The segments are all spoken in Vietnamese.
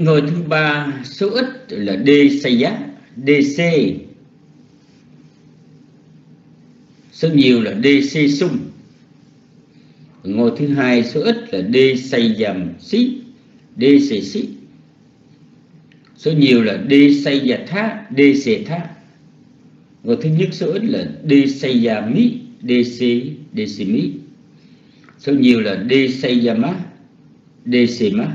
Ngôi thứ ba số ít là Desaya, DC. Số nhiều là DC sung. Ngôi thứ hai số ít là Desayam si, DC si. Số nhiều là Desayatha, DC tha. Ngôi thứ nhất số ít là Desayami, DC, DC mi. Số nhiều là Desayama, DC ma.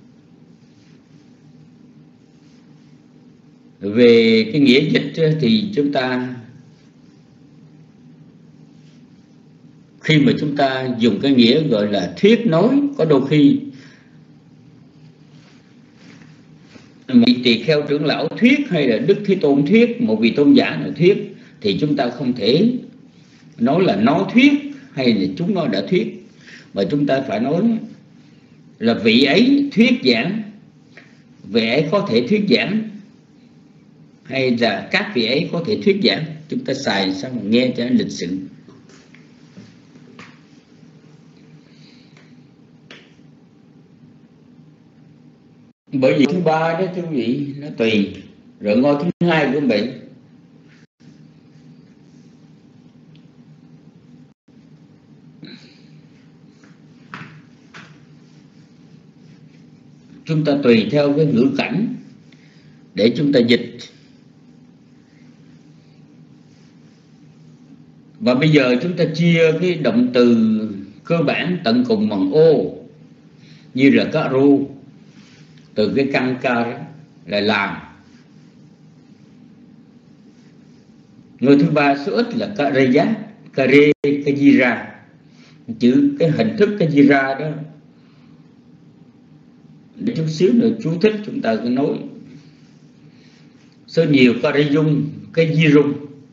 Về cái nghĩa dịch thì chúng ta, khi mà chúng ta dùng cái nghĩa gọi là thuyết nói, có đôi khi vị tỳ kheo trưởng lão thuyết hay là Đức Thế Tôn thuyết, một vị tôn giả nào thuyết, thì chúng ta không thể nói là nó thuyết hay là chúng nó đã thuyết, mà chúng ta phải nói là vị ấy thuyết giảng, vị ấy có thể thuyết giảng, hay là các vị ấy có thể thuyết giảng. Chúng ta xài sao mà nghe cho lịch sự. Bởi vì thứ ba đó quý vị, nó tùy. Rồi ngôi thứ hai của vị, chúng ta tùy theo cái ngữ cảnh để chúng ta dịch. Và bây giờ chúng ta chia cái động từ cơ bản tận cùng bằng ô, như là karu, từ cái căn ca đó là làm. Người thứ ba số ít là kareya, kare, kajira. Chữ cái hình thức kajira đó, để chút xíu nữa chú thích chúng ta cứ nói. Số nhiều kareyung, kajirung.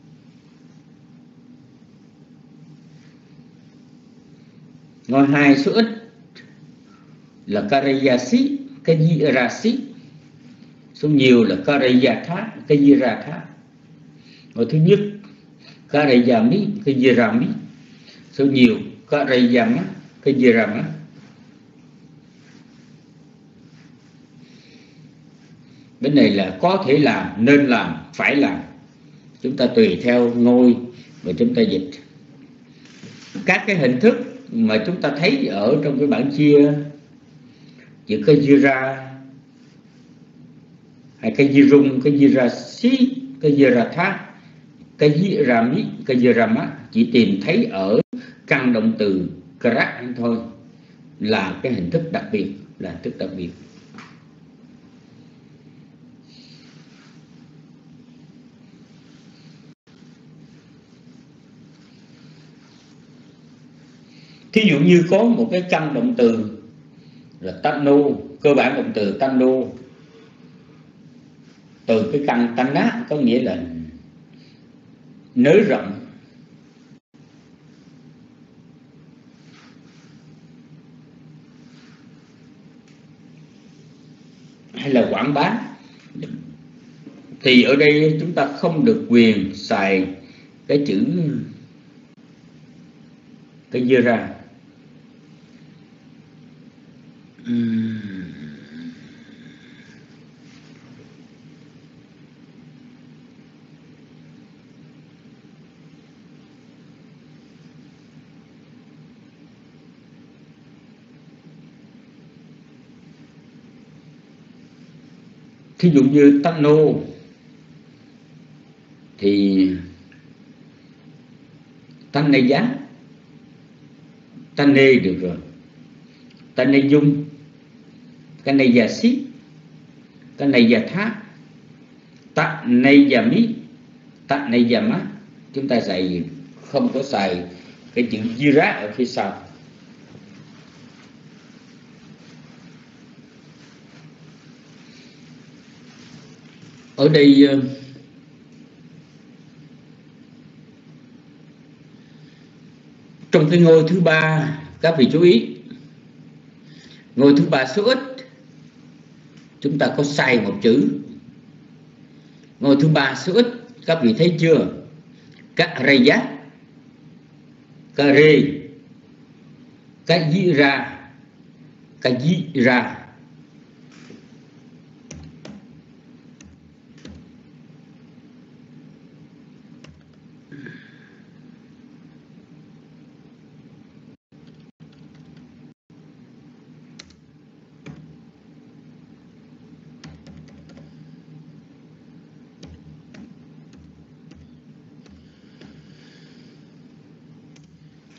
Ngôi hai số ít là kareyasi, kajirasi. Số nhiều là kareyatha, kajiratha. Ngôi thứ nhất kareyami, kajirami. Số nhiều kareyama, kajirama. Cái này là có thể làm, nên làm, phải làm. Chúng ta tùy theo ngôi mà chúng ta dịch. Các cái hình thức mà chúng ta thấy ở trong cái bảng chia, chữ kajira hay kajirung, kajirasi, kajiratha, kajirami, kajirama chỉ tìm thấy ở căn động từ karat thôi, là cái hình thức đặc biệt, là hình thức đặc biệt. Thí dụ như có một cái căn động từ là tanno, cơ bản động từ tanno, từ cái căn tanna có nghĩa là nới rộng, hay là quảng bá, thì ở đây chúng ta không được quyền xài cái chữ cái dưa ra. Thí dụ như tanno thì tanne giá, tanne được rồi, tanne dung, cái này giả xí, cái này giả thá, tạ này giả mí, tạ này giả má. Chúng ta xài không có xài cái chữ jira ở phía sau. Ở đây trong cái ngôi thứ ba, các vị chú ý, ngôi thứ ba số ít chúng ta có sai một chữ. Ngôi thứ ba số ít các vị thấy chưa? Kareya, kare, kajira, kajira.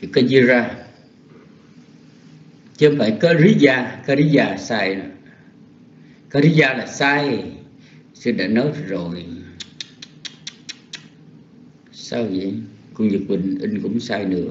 Kajira, chứ không phải Kariya sai. Kariya là sai, sư đã nói rồi. Sao vậy? Con Nhật Bình in cũng sai nữa.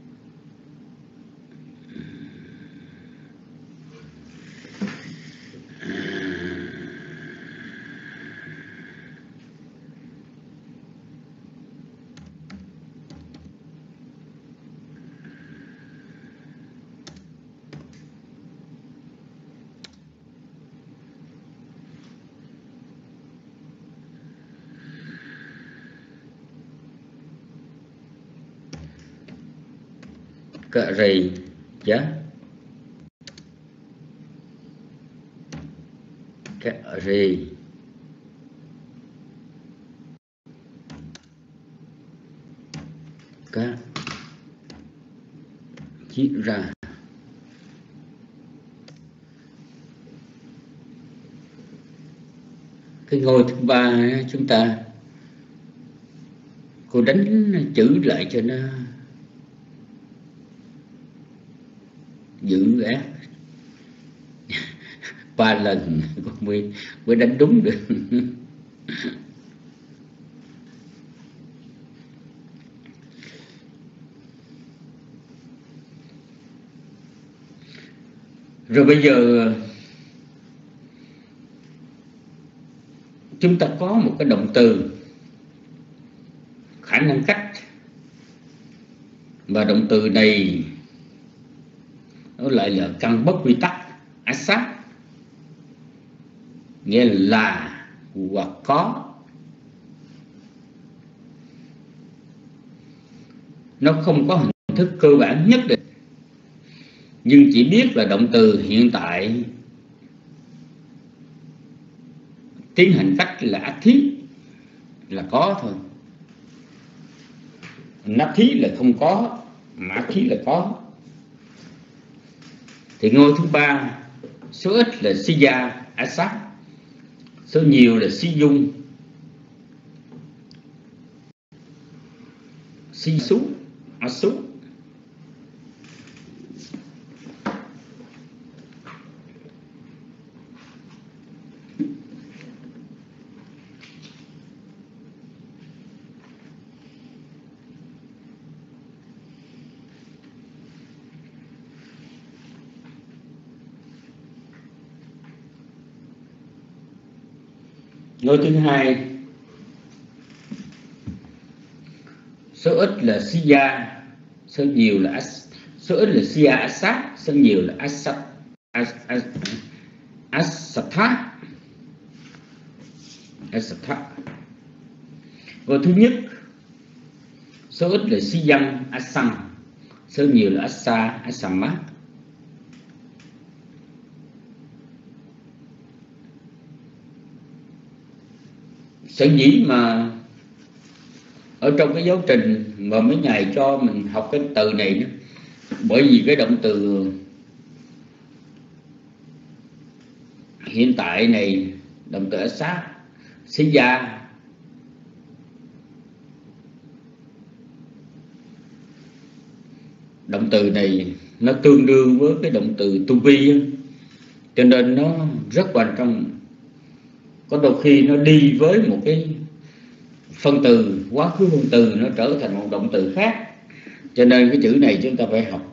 Cà rì chứ, cà rì cá chiết ra. Cái ngôi thứ ba chúng ta, cô đánh chữ lại cho nó dữ ác. 3 lần mới đánh đúng được. Rồi bây giờ chúng ta có một cái động từ khả năng cách, và động từ này nó lại là căn bất quy tắc asat, nghĩa là hoặc có. Nó không có hình thức cơ bản nhất định, nhưng chỉ biết là động từ hiện tại tiến hành cách là athí là có thôi. Nathí là không có, mà athí là có. Thì ngôi thứ ba, số ít là siya asat, số nhiều là si dung si xú asu. Ngôi thứ hai, số ít là siya, số nhiều là số ít là siya asat, số nhiều là asatha. Ngôi thứ nhất, số ít là siyam asam, số nhiều là asama. Sở dĩ mà ở trong cái giáo trình mà mấy ngày cho mình học cái từ này đó, bởi vì cái động từ hiện tại này, động từ asat, siya, động từ này nó tương đương với cái động từ to be, cho nên nó rất quan trọng. Có đôi khi nó đi với một cái phân từ, quá khứ phân từ, nó trở thành một động từ khác, cho nên cái chữ này chúng ta phải học.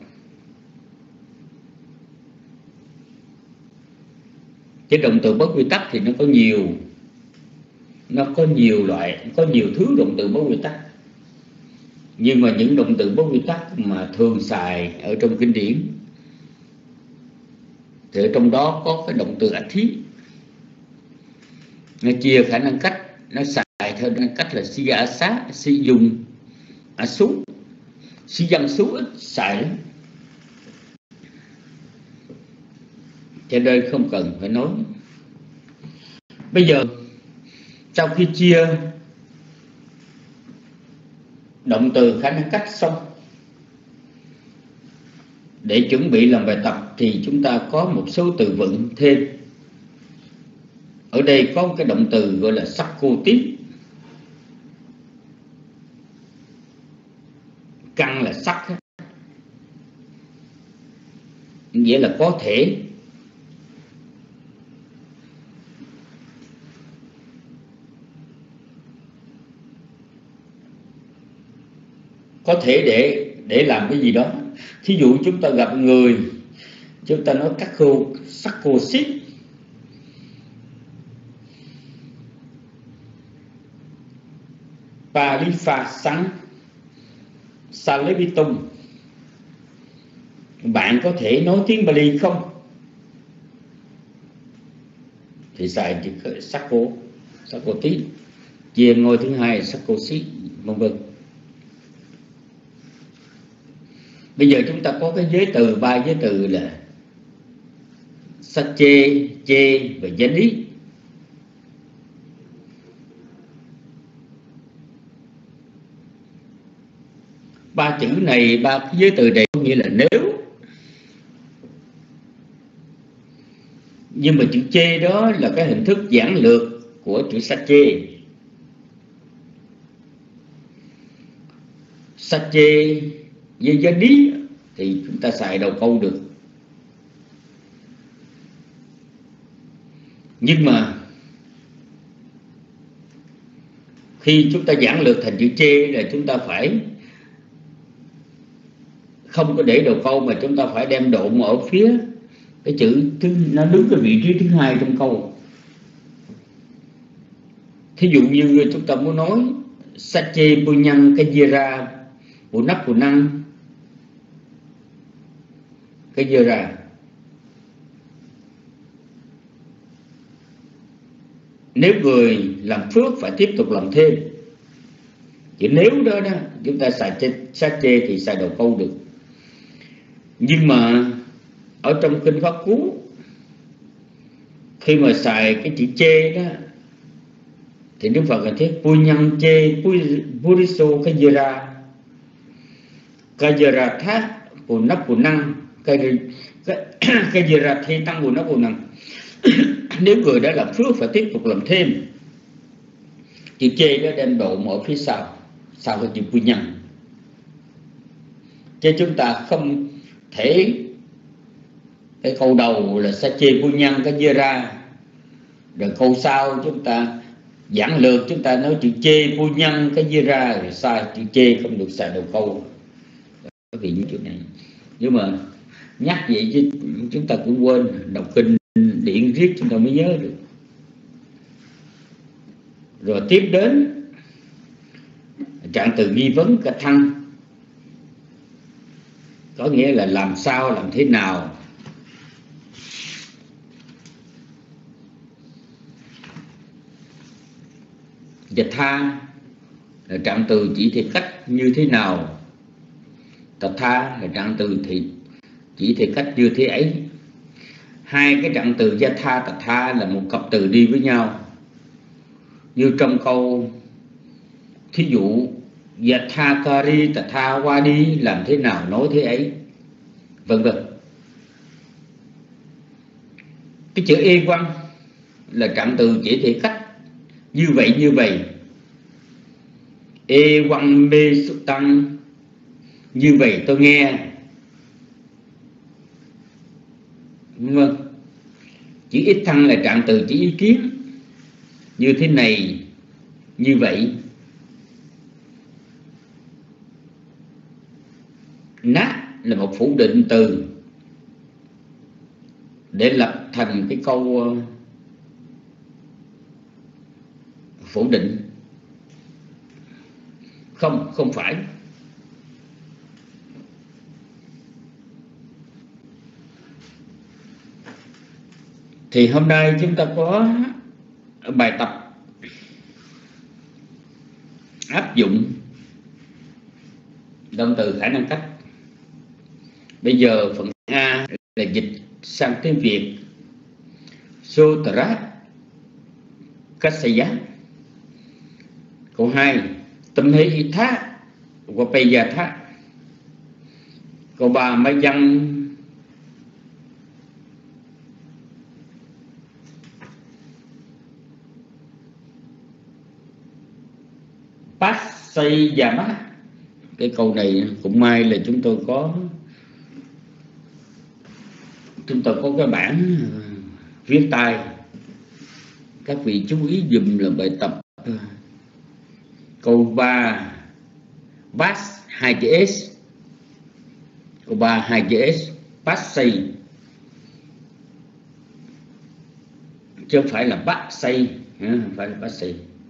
Cái động từ bất quy tắc thì nó có nhiều loại, có nhiều thứ động từ bất quy tắc. Nhưng mà những động từ bất quy tắc mà thường xài ở trong kinh điển thì ở trong đó có cái động từ athí. Nó chia khả năng cách, nó xài theo cách là si asat, si dùng asu, si dân sú ít xài lắm, cho nên không cần phải nói. Bây giờ sau khi chia động từ khả năng cách xong, để chuẩn bị làm bài tập thì chúng ta có một số từ vựng thêm. Ở đây có một cái động từ gọi là sakoti, căn là sắc, nghĩa là có thể. Có thể để làm cái gì đó. Thí dụ chúng ta gặp người, chúng ta nói các cô sắc cô xít, pa lý pha sắn sa lê bi tung. Bạn có thể nói tiếng Bali không? Thì xài chữ sắc cô tí. Chia ngôi thứ hai sắc cô xít, vân vân. Bây giờ chúng ta có cái giới từ, 3 giới từ là Sache, Che và Jani. Ba chữ này, 3 cái giới từ này có nghĩa là nếu. Nhưng mà chữ Che đó là cái hình thức giản lược của chữ Sache. Sache với Jani thì chúng ta xài đầu câu được. Nhưng mà khi chúng ta giản lược thành chữ Che là chúng ta phải không có để đầu câu, mà chúng ta phải đem độn ở phía cái chữ nó đứng cái vị trí thứ hai trong câu. Thí dụ như chúng ta muốn nói Sache Punyang Kajira Punak Punang Kajira, nếu người làm phước phải tiếp tục làm thêm. Chỉ nếu đó chúng ta xài Sache thì xài đầu câu được. Nhưng mà ở trong kinh Pháp Cú, khi mà xài cái chữ Che đó thì Đức Phật là thế Punyang Che Puriso Kajira Thát Punak Punang Kajira Thi Tăng Punak Punang. Nếu người đã làm phước phải tiếp tục làm thêm. Chữ Che đó đem độ ở phía sau cái chữ Punyang. Chứ chúng ta không thể cái câu đầu là Sache Punyang Kajira, rồi câu sau chúng ta giản lược, chúng ta nói chữ Che Punyang Kajira rồi sai. Chữ Che không được xài đầu câu. Vì những chuyện này, nhưng mà nhắc vậy chứ chúng ta cũng quên. Đọc kinh điển riết chúng ta mới nhớ được. Rồi tiếp đến trạng từ nghi vấn cả thăng, có nghĩa là làm sao, làm thế nào. Dịch tha là trạng từ chỉ thị cách như thế nào. Tật tha là trạng từ thì chỉ thị cách như thế ấy. Hai cái trạng từ gia tha, tật tha là một cặp từ đi với nhau. Như trong câu thí dụ Yatha kari tatha wadi, làm thế nào nói thế ấy, vân vân. Cái chữ e quăng là trạng từ chỉ thị cách như vậy. E quăng mê sụt tăng, như vậy tôi nghe, vâng. Chữ ít thăng là trạng từ chỉ ý kiến, như thế này, như vậy. Nát là một phủ định từ để lập thành cái câu phủ định. Không phải. Thì hôm nay chúng ta có bài tập áp dụng động từ khả năng cách. Bây giờ phần A là dịch sang tiếng Việt. Sotara Kasaya. Câu 2 Tâm hỷ itha Vapayatha. Câu 3 Mai văn Pasayama. Cái câu này cũng may là chúng tôi có chúng ta có cái bản viết tay, các vị chú ý dùm là bài tập câu 3 pass 2 chữ s, câu 3 2 chữ s, passay, chứ không phải là bắt xây, không phải là bắt xây.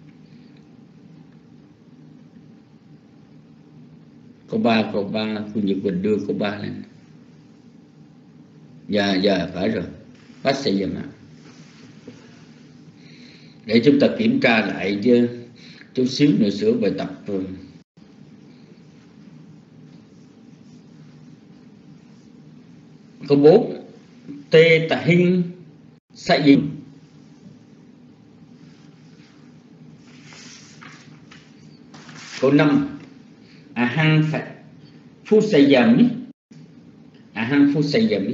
Câu 3 cô Nhật Quỳnh đưa câu 3 lên. Dạ phải rồi, bắt xây giờ mà. Để chúng ta kiểm tra lại chứ chút xíu nữa sửa bài tập rồi. Câu 4 tê tà hinh sa gì. Câu 5 hăng phải phút xây dầm, hăng phút xây dầm.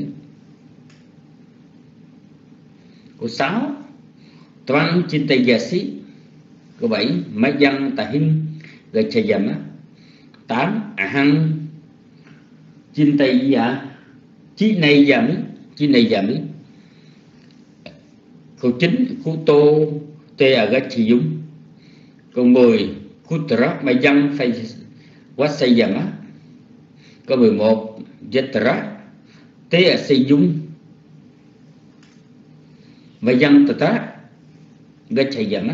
Câu 6 toán chín tây gia sĩ. Câu 7 máy dân tà hinh gây chạy dầm. 8 hăng chín tây gia chí này giảm. Câu 9 khu tô tê gây chỉ dung. Câu 10 khu tra máy dân phải quá xây dầm. Câu 11 Jetra tê xây dung máy dân tà gây chạy dầm.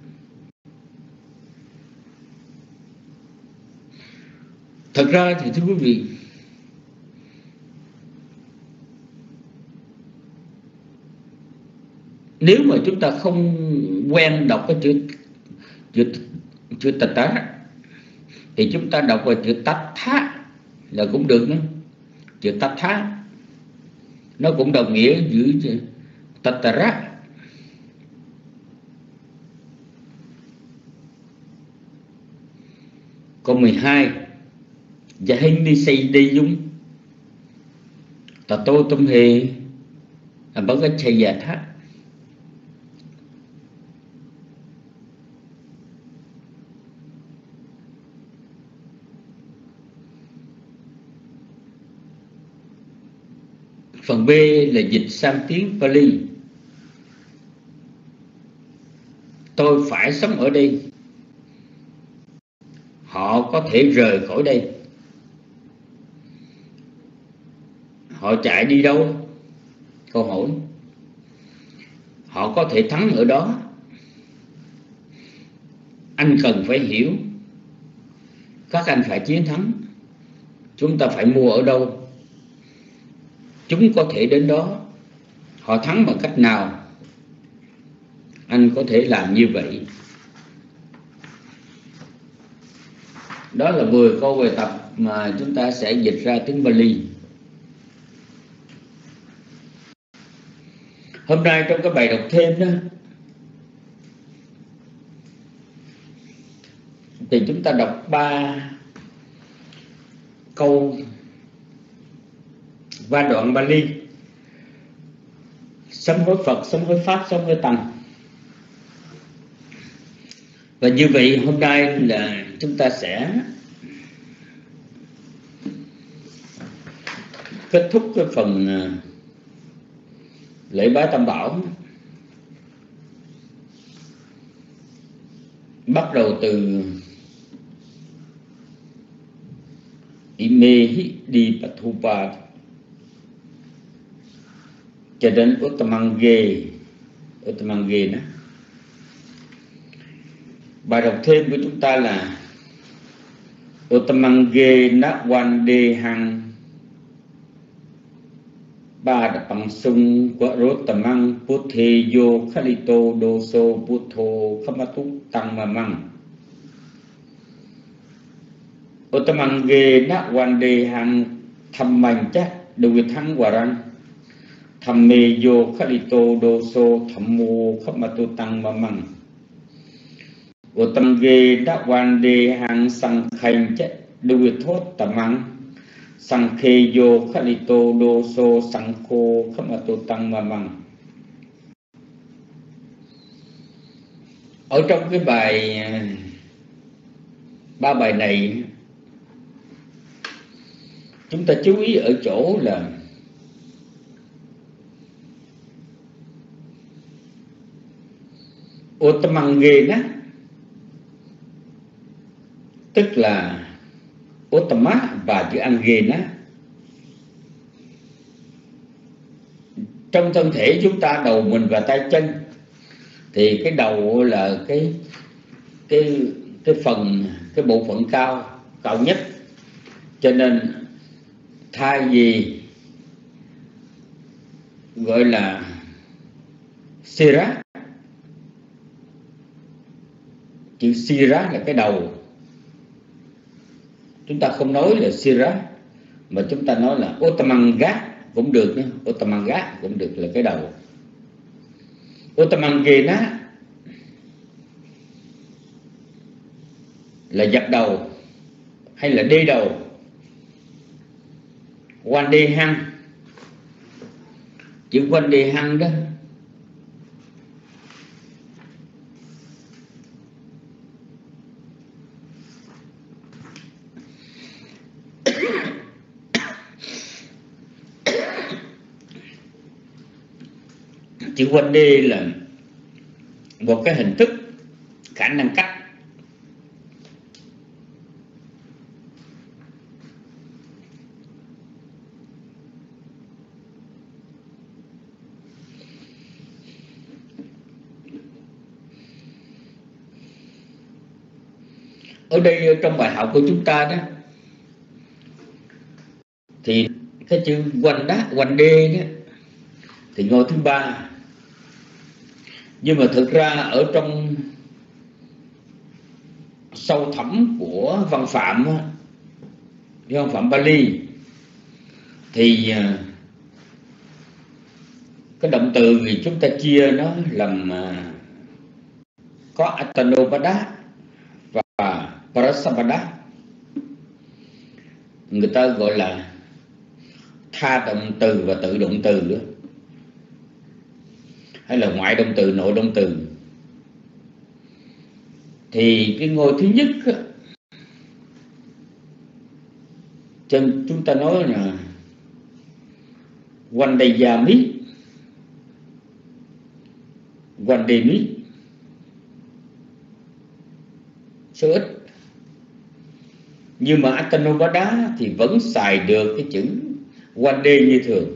Thật ra thì thưa quý vị, nếu mà chúng ta không quen đọc cái chữ tà tá thì chúng ta đọc vào chữ tát thá là cũng được nữa. Chữ tát thá nó cũng đồng nghĩa giữa tatara. Câu 12 dạ hình đi xây đi dung tà tô tâm hề bất cái chạy giả thác. Phần B là dịch sang tiếng Pali. Tôi phải sống ở đây, họ có thể rời khỏi đây. Họ chạy đi đâu? Câu hỏi. Họ có thể thắng ở đó. Anh cần phải hiểu, các anh phải chiến thắng. Chúng ta phải mua ở đâu? Chúng có thể đến đó. Họ thắng bằng cách nào? Anh có thể làm như vậy. Đó là 10 câu bài tập mà chúng ta sẽ dịch ra tiếng Pali. Hôm nay trong cái bài đọc thêm đó thì chúng ta đọc 3 câu và đoạn Pali: sám hối Phật, sám hối Pháp, sám hối Tăng. Và như vậy hôm nay là chúng ta sẽ kết thúc cái phần lễ bái Tam Bảo, bắt đầu từ Imehi đi Pathupa cho đến Uttamange đó. Bài đọc thêm của chúng ta là Uttamange Nakwande Hang Ba Đà Bằng Sung Quả Rốt Tamang Putthe Yo Khalito Doso Puttho Khamatu Tăng Mà Măng. Uttamange Nakwande Hang Tham Mạnh Chắc Đùi Thắng Quả Răng Tham Mê Yo Khalito Doso Tham Mô Khamatu Tăng Mà Măng. Uttamange Nakwande Hang Sang Khanh Chắc Đùi Thốt Tamang Sang khê vô khalito đô sô sang khô khamato tăng ma măng. Ở trong cái bài 3 bài này, chúng ta chú ý ở chỗ là Ottamangena, tức là Ottama và chữ Angena. Trong thân thể chúng ta, đầu mình và tay chân, thì cái đầu là cái bộ phận cao nhất, cho nên thay vì gọi là Sira, chữ Sira là cái đầu, chúng ta không nói là Sira mà chúng ta nói là Ottamanga cũng được nhé. Ottamanga cũng được, là cái đầu. Ottamangena là dập đầu hay là đê đầu. Wandehang, chữ Wandehang đó chữ Wande là một cái hình thức khả năng cắt. Ở đây trong bài học của chúng ta đó thì cái chữ Wande đó thì ngôi thứ ba, nhưng mà thực ra ở trong sâu thẳm của văn phạm, văn phạm Bali, thì cái động từ thì chúng ta chia nó làm có Atanopada và Prasapada. Người ta gọi là tha động từ và tự động từ nữa, hay là ngoại động từ, nội động từ. Thì cái ngôi thứ nhất chân chúng ta nói là Wandeyami, Wandemi, số ít. Nhưng mà Atanopada thì vẫn xài được cái chữ Wande như thường,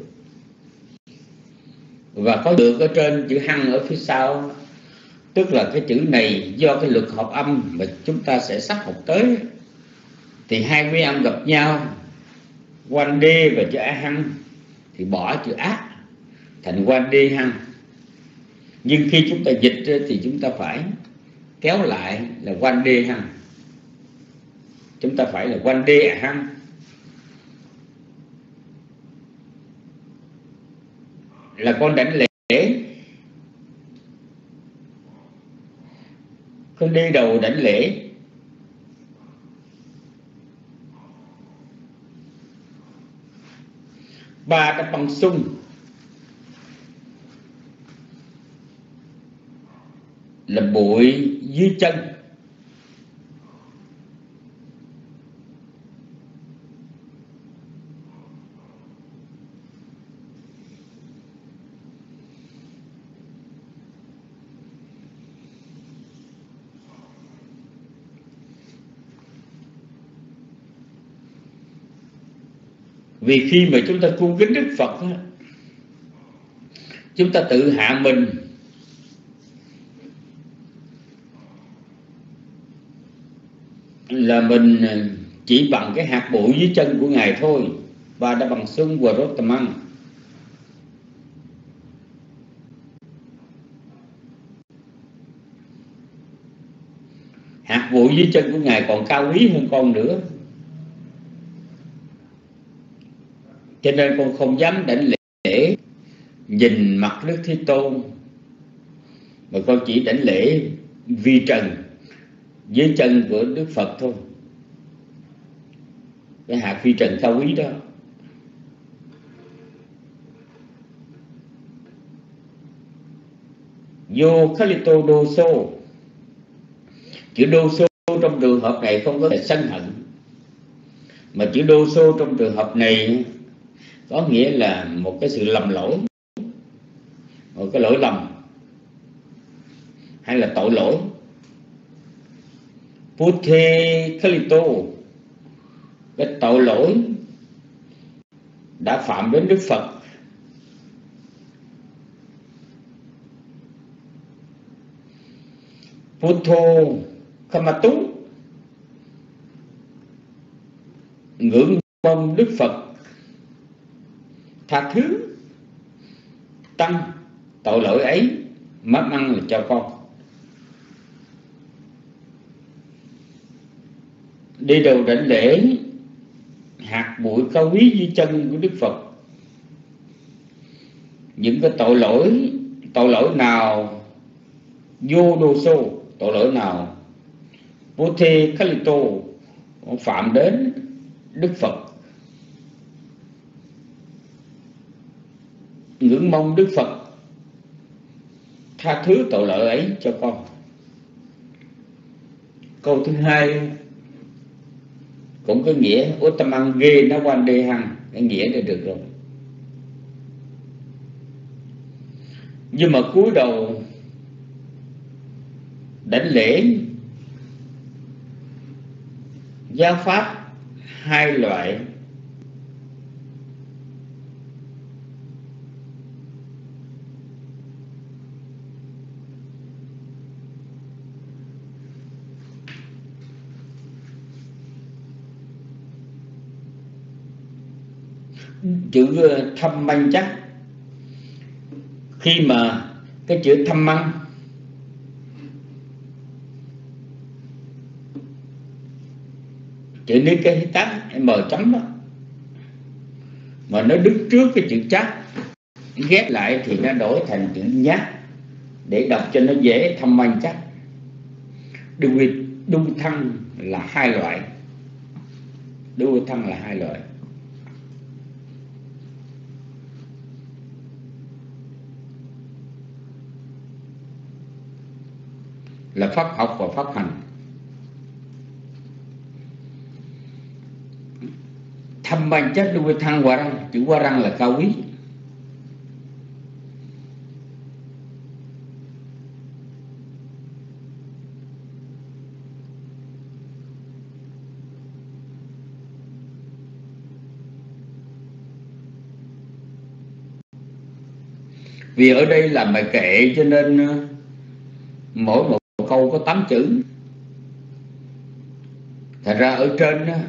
và có được ở trên chữ hăng ở phía sau. Tức là cái chữ này do cái luật hợp âm mà chúng ta sẽ sắp học tới, thì hai nguyên âm gặp nhau, Wande và chữ a hăng, thì bỏ chữ á thành Wande hăng. Nhưng khi chúng ta dịch thì chúng ta phải kéo lại là Wande hăng, chúng ta phải là Wande a hăng. Là con đảnh lễ, con đi đầu đảnh lễ. Ba đã bằng sung là bụi dưới chân. Vì khi mà chúng ta cung kính Đức Phật, chúng ta tự hạ mình là mình chỉ bằng cái hạt bụi dưới chân của Ngài thôi. Và đã bằng xuân và rốt tầm ăn. Hạt bụi dưới chân của Ngài còn cao quý hơn con nữa. Cho nên con không dám đảnh lễ nhìn mặt Đức Thế Tôn, mà con chỉ đảnh lễ vi trần dưới chân của Đức Phật thôi. Cái hạt vi trần cao quý đó. Vô Khalito Doso, chữ Doso trong trường hợp này không có thể sân hận, mà chữ Doso trong trường hợp này có nghĩa là một cái sự lầm lỗi, một cái lỗi lầm, hay là tội lỗi. Putte Kalito, cái tội lỗi đã phạm đến Đức Phật. Puttho Kamatu, ngưỡng mong Đức Phật tha thứ tăng tội lỗi ấy, mắm ăn là cho con. Đi đầu đảnh lễ hạt bụi cao quý dưới chân của Đức Phật. Những cái tội lỗi nào vô đô xô, tội lỗi nào Putte Kalito phạm đến Đức Phật, ngưỡng mong Đức Phật tha thứ tội lỗi ấy cho con. Câu thứ hai cũng có nghĩa Uttamang Ge Na Wande Hằng, cái nghĩa này được rồi. Nhưng mà cúi đầu đảnh lễ giáo pháp hai loại. Chữ thâm manh chắc, khi mà cái chữ thâm măng chữ ní cái tát m chấm đó, mà nó đứng trước cái chữ chắc ghép lại thì nó đổi thành chữ nhát để đọc cho nó dễ. Thâm manh chắc. Đu thăng là hai loại. Đu thăng là hai loại. Là pháp học và pháp hành. Thâm manh chắc đu thăng hòa răng. Chữ hòa răng là cao quý. Vì ở đây là bài kệ cho nên mỗi một câu có 8 chữ. Thật ra ở trên đó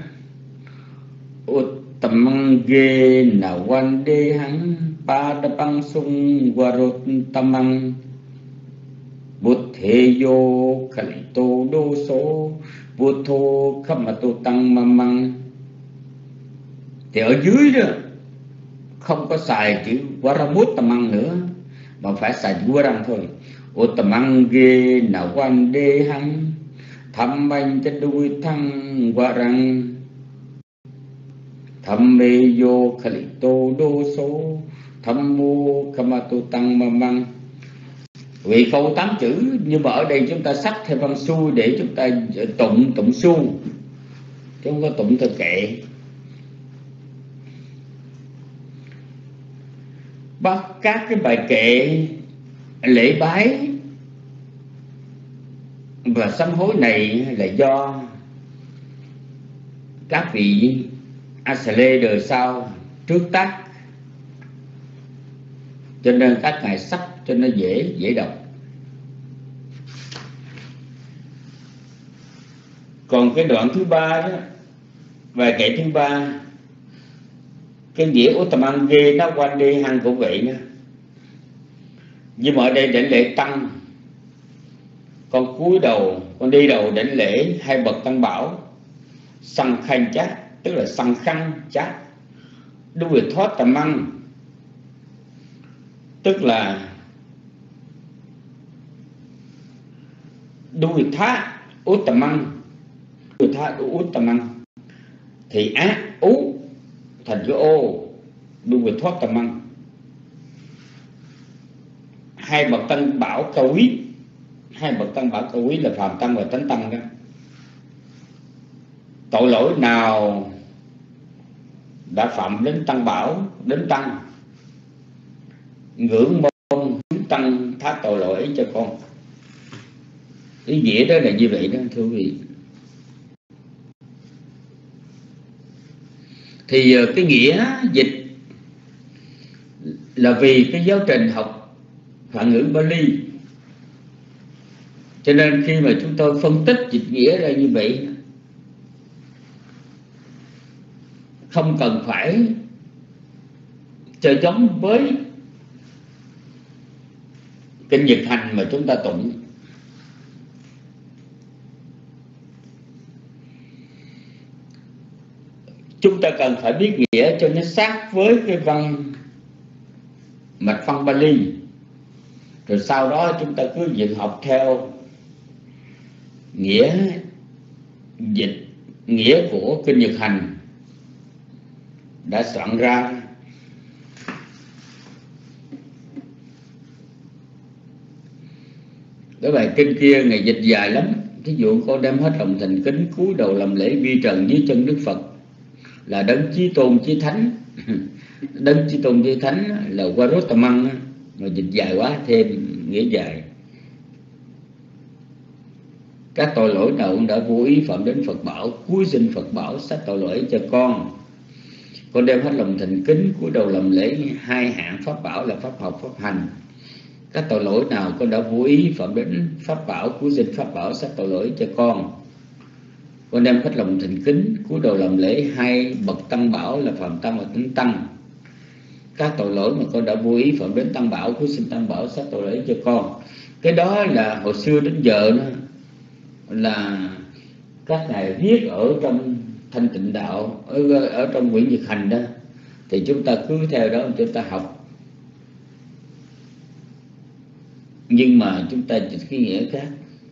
Uttamang Ge Na Wande Hằng Padapang Sung Warot Tamang Buddheyo Kalito Doso Buddho Kamato Tăng Mamang. Thì ở dưới đó không có xài chữ Waramut Tamang nữa, mà phải xài chữ Warang thôi. Uttamang Ge Na Wande Hằng Tham manh chất đuôi thăng Warang Thammeyo Kalito Doso Thammo Kamato Tăng Mamang. Vì câu 8 chữ, nhưng mà ở đây chúng ta sắc theo văn xuôi để chúng ta tụng xuôi, chứ không có tụng theo kệ. Bắt các cái bài kệ lễ bái và sám hối này là do các vị Asale đời sau trước tác, cho nên các ngài sắc cho nó dễ đọc. Còn cái đoạn thứ ba đó, bài kệ thứ ba, cái nghĩa Uttamang Ge Na Wande Hằng cũng vậy nữa. Nhưng mà ở đây đảnh lễ tăng, con cúi đầu, con đi đầu đảnh lễ hai bậc tăng bảo. Săng khanh chát, tức là săng khăn chát. Đuôi thoát tầm măng, tức là đuôi thá út tầm măng. Đuôi thá út tầm măng thì ác ú thành chữ ô, đuôi thoát tầm măng. Hai bậc tăng bảo cao quý, hai bậc tăng bảo cao quý là phàm tăng và tánh tăng đó. Tội lỗi nào đã phạm đến tăng bảo, đến tăng, ngưỡng mong tăng thác tội lỗi ấy cho con. Ý nghĩa đó là như vậy đó thưa quý vị. Thì cái nghĩa dịch là vì cái giáo trình học Phạn ngữ Bali, cho nên khi mà chúng tôi phân tích dịch nghĩa ra như vậy, không cần phải cho giống với kinh Nhật hành mà chúng ta tụng. Chúng ta cần phải biết nghĩa cho nó sát với cái văn mạch văn Bali, rồi sau đó chúng ta cứ việc học theo nghĩa dịch, nghĩa của kinh Nhật hành đã soạn ra. Cái bài kinh kia ngày dịch dài lắm. Thí dụ con đem hết lòng thành kính cúi đầu làm lễ vi trần dưới chân Đức Phật là đấng chí tôn chí thánh. Đấng chí tôn chí thánh là Varottaman, mà dịch dài quá thêm nghĩa dài. Các tội lỗi nào cũng đã vô ý phạm đến Phật bảo, cúi xin Phật bảo xá tội lỗi cho con. Con đem hết lòng thành kính cúi đầu làm lễ hai hạng pháp bảo là pháp học, pháp hành. Các tội lỗi nào con đã vô ý phạm đến pháp bảo, cúi xin pháp bảo xá tội lỗi cho con. Con đem hết lòng thành kính cúi đầu làm lễ hai bậc tăng bảo là Phạm Tăng và Tính Tăng. Các tội lỗi mà con đã vô ý phạm đến tăng bảo, cúi xin tăng bảo xá tội lỗi cho con. Cái đó là hồi xưa đến giờ đó là các ngài viết ở trong Thanh Tịnh Đạo, ở trong quyển Nhật hành đó, thì chúng ta cứ theo đó chúng ta học, nhưng mà chúng ta dịch cái nghĩa khác.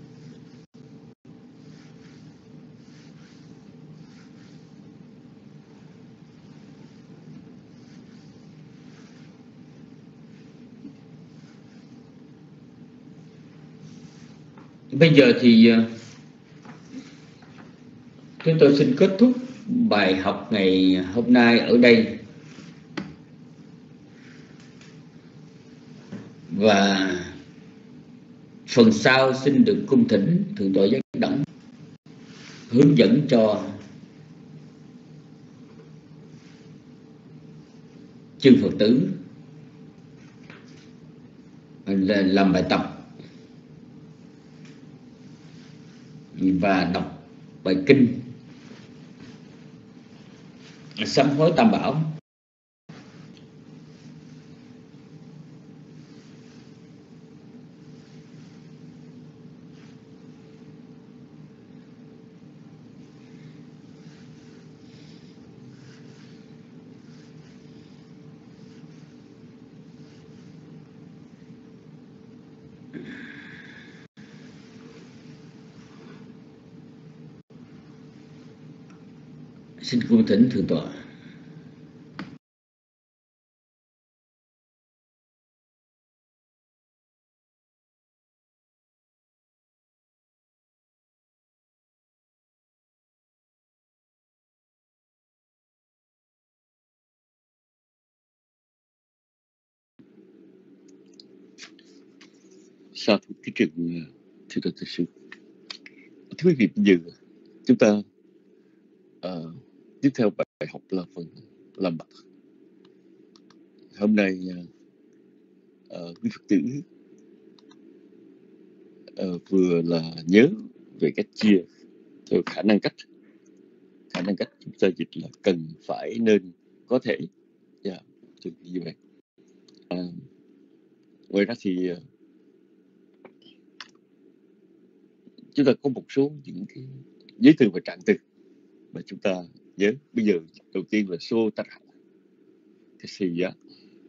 Bây giờ thì chúng tôi xin kết thúc bài học ngày hôm nay ở đây, và phần sau xin được cung thỉnh Thượng tọa Giác Đẳng hướng dẫn cho chư Phật tử làm bài tập và đọc bài kinh sám hối tam bảo. Xin cung thỉnh Thượng tọa. Sao cái trường thưa đại sư. Thưa quý vị, bây giờ chúng ta tiếp theo bài học là phần làm bạch. Hôm nay quý Phật tử vừa là nhớ về cách chia theo khả năng cách chúng ta dịch là cần phải nên có thể, như vậy. Ngoài ra thì chúng ta có một số những cái giới từ và trạng từ mà chúng ta nhớ. Bây giờ đầu tiên là so tara, cái gì á,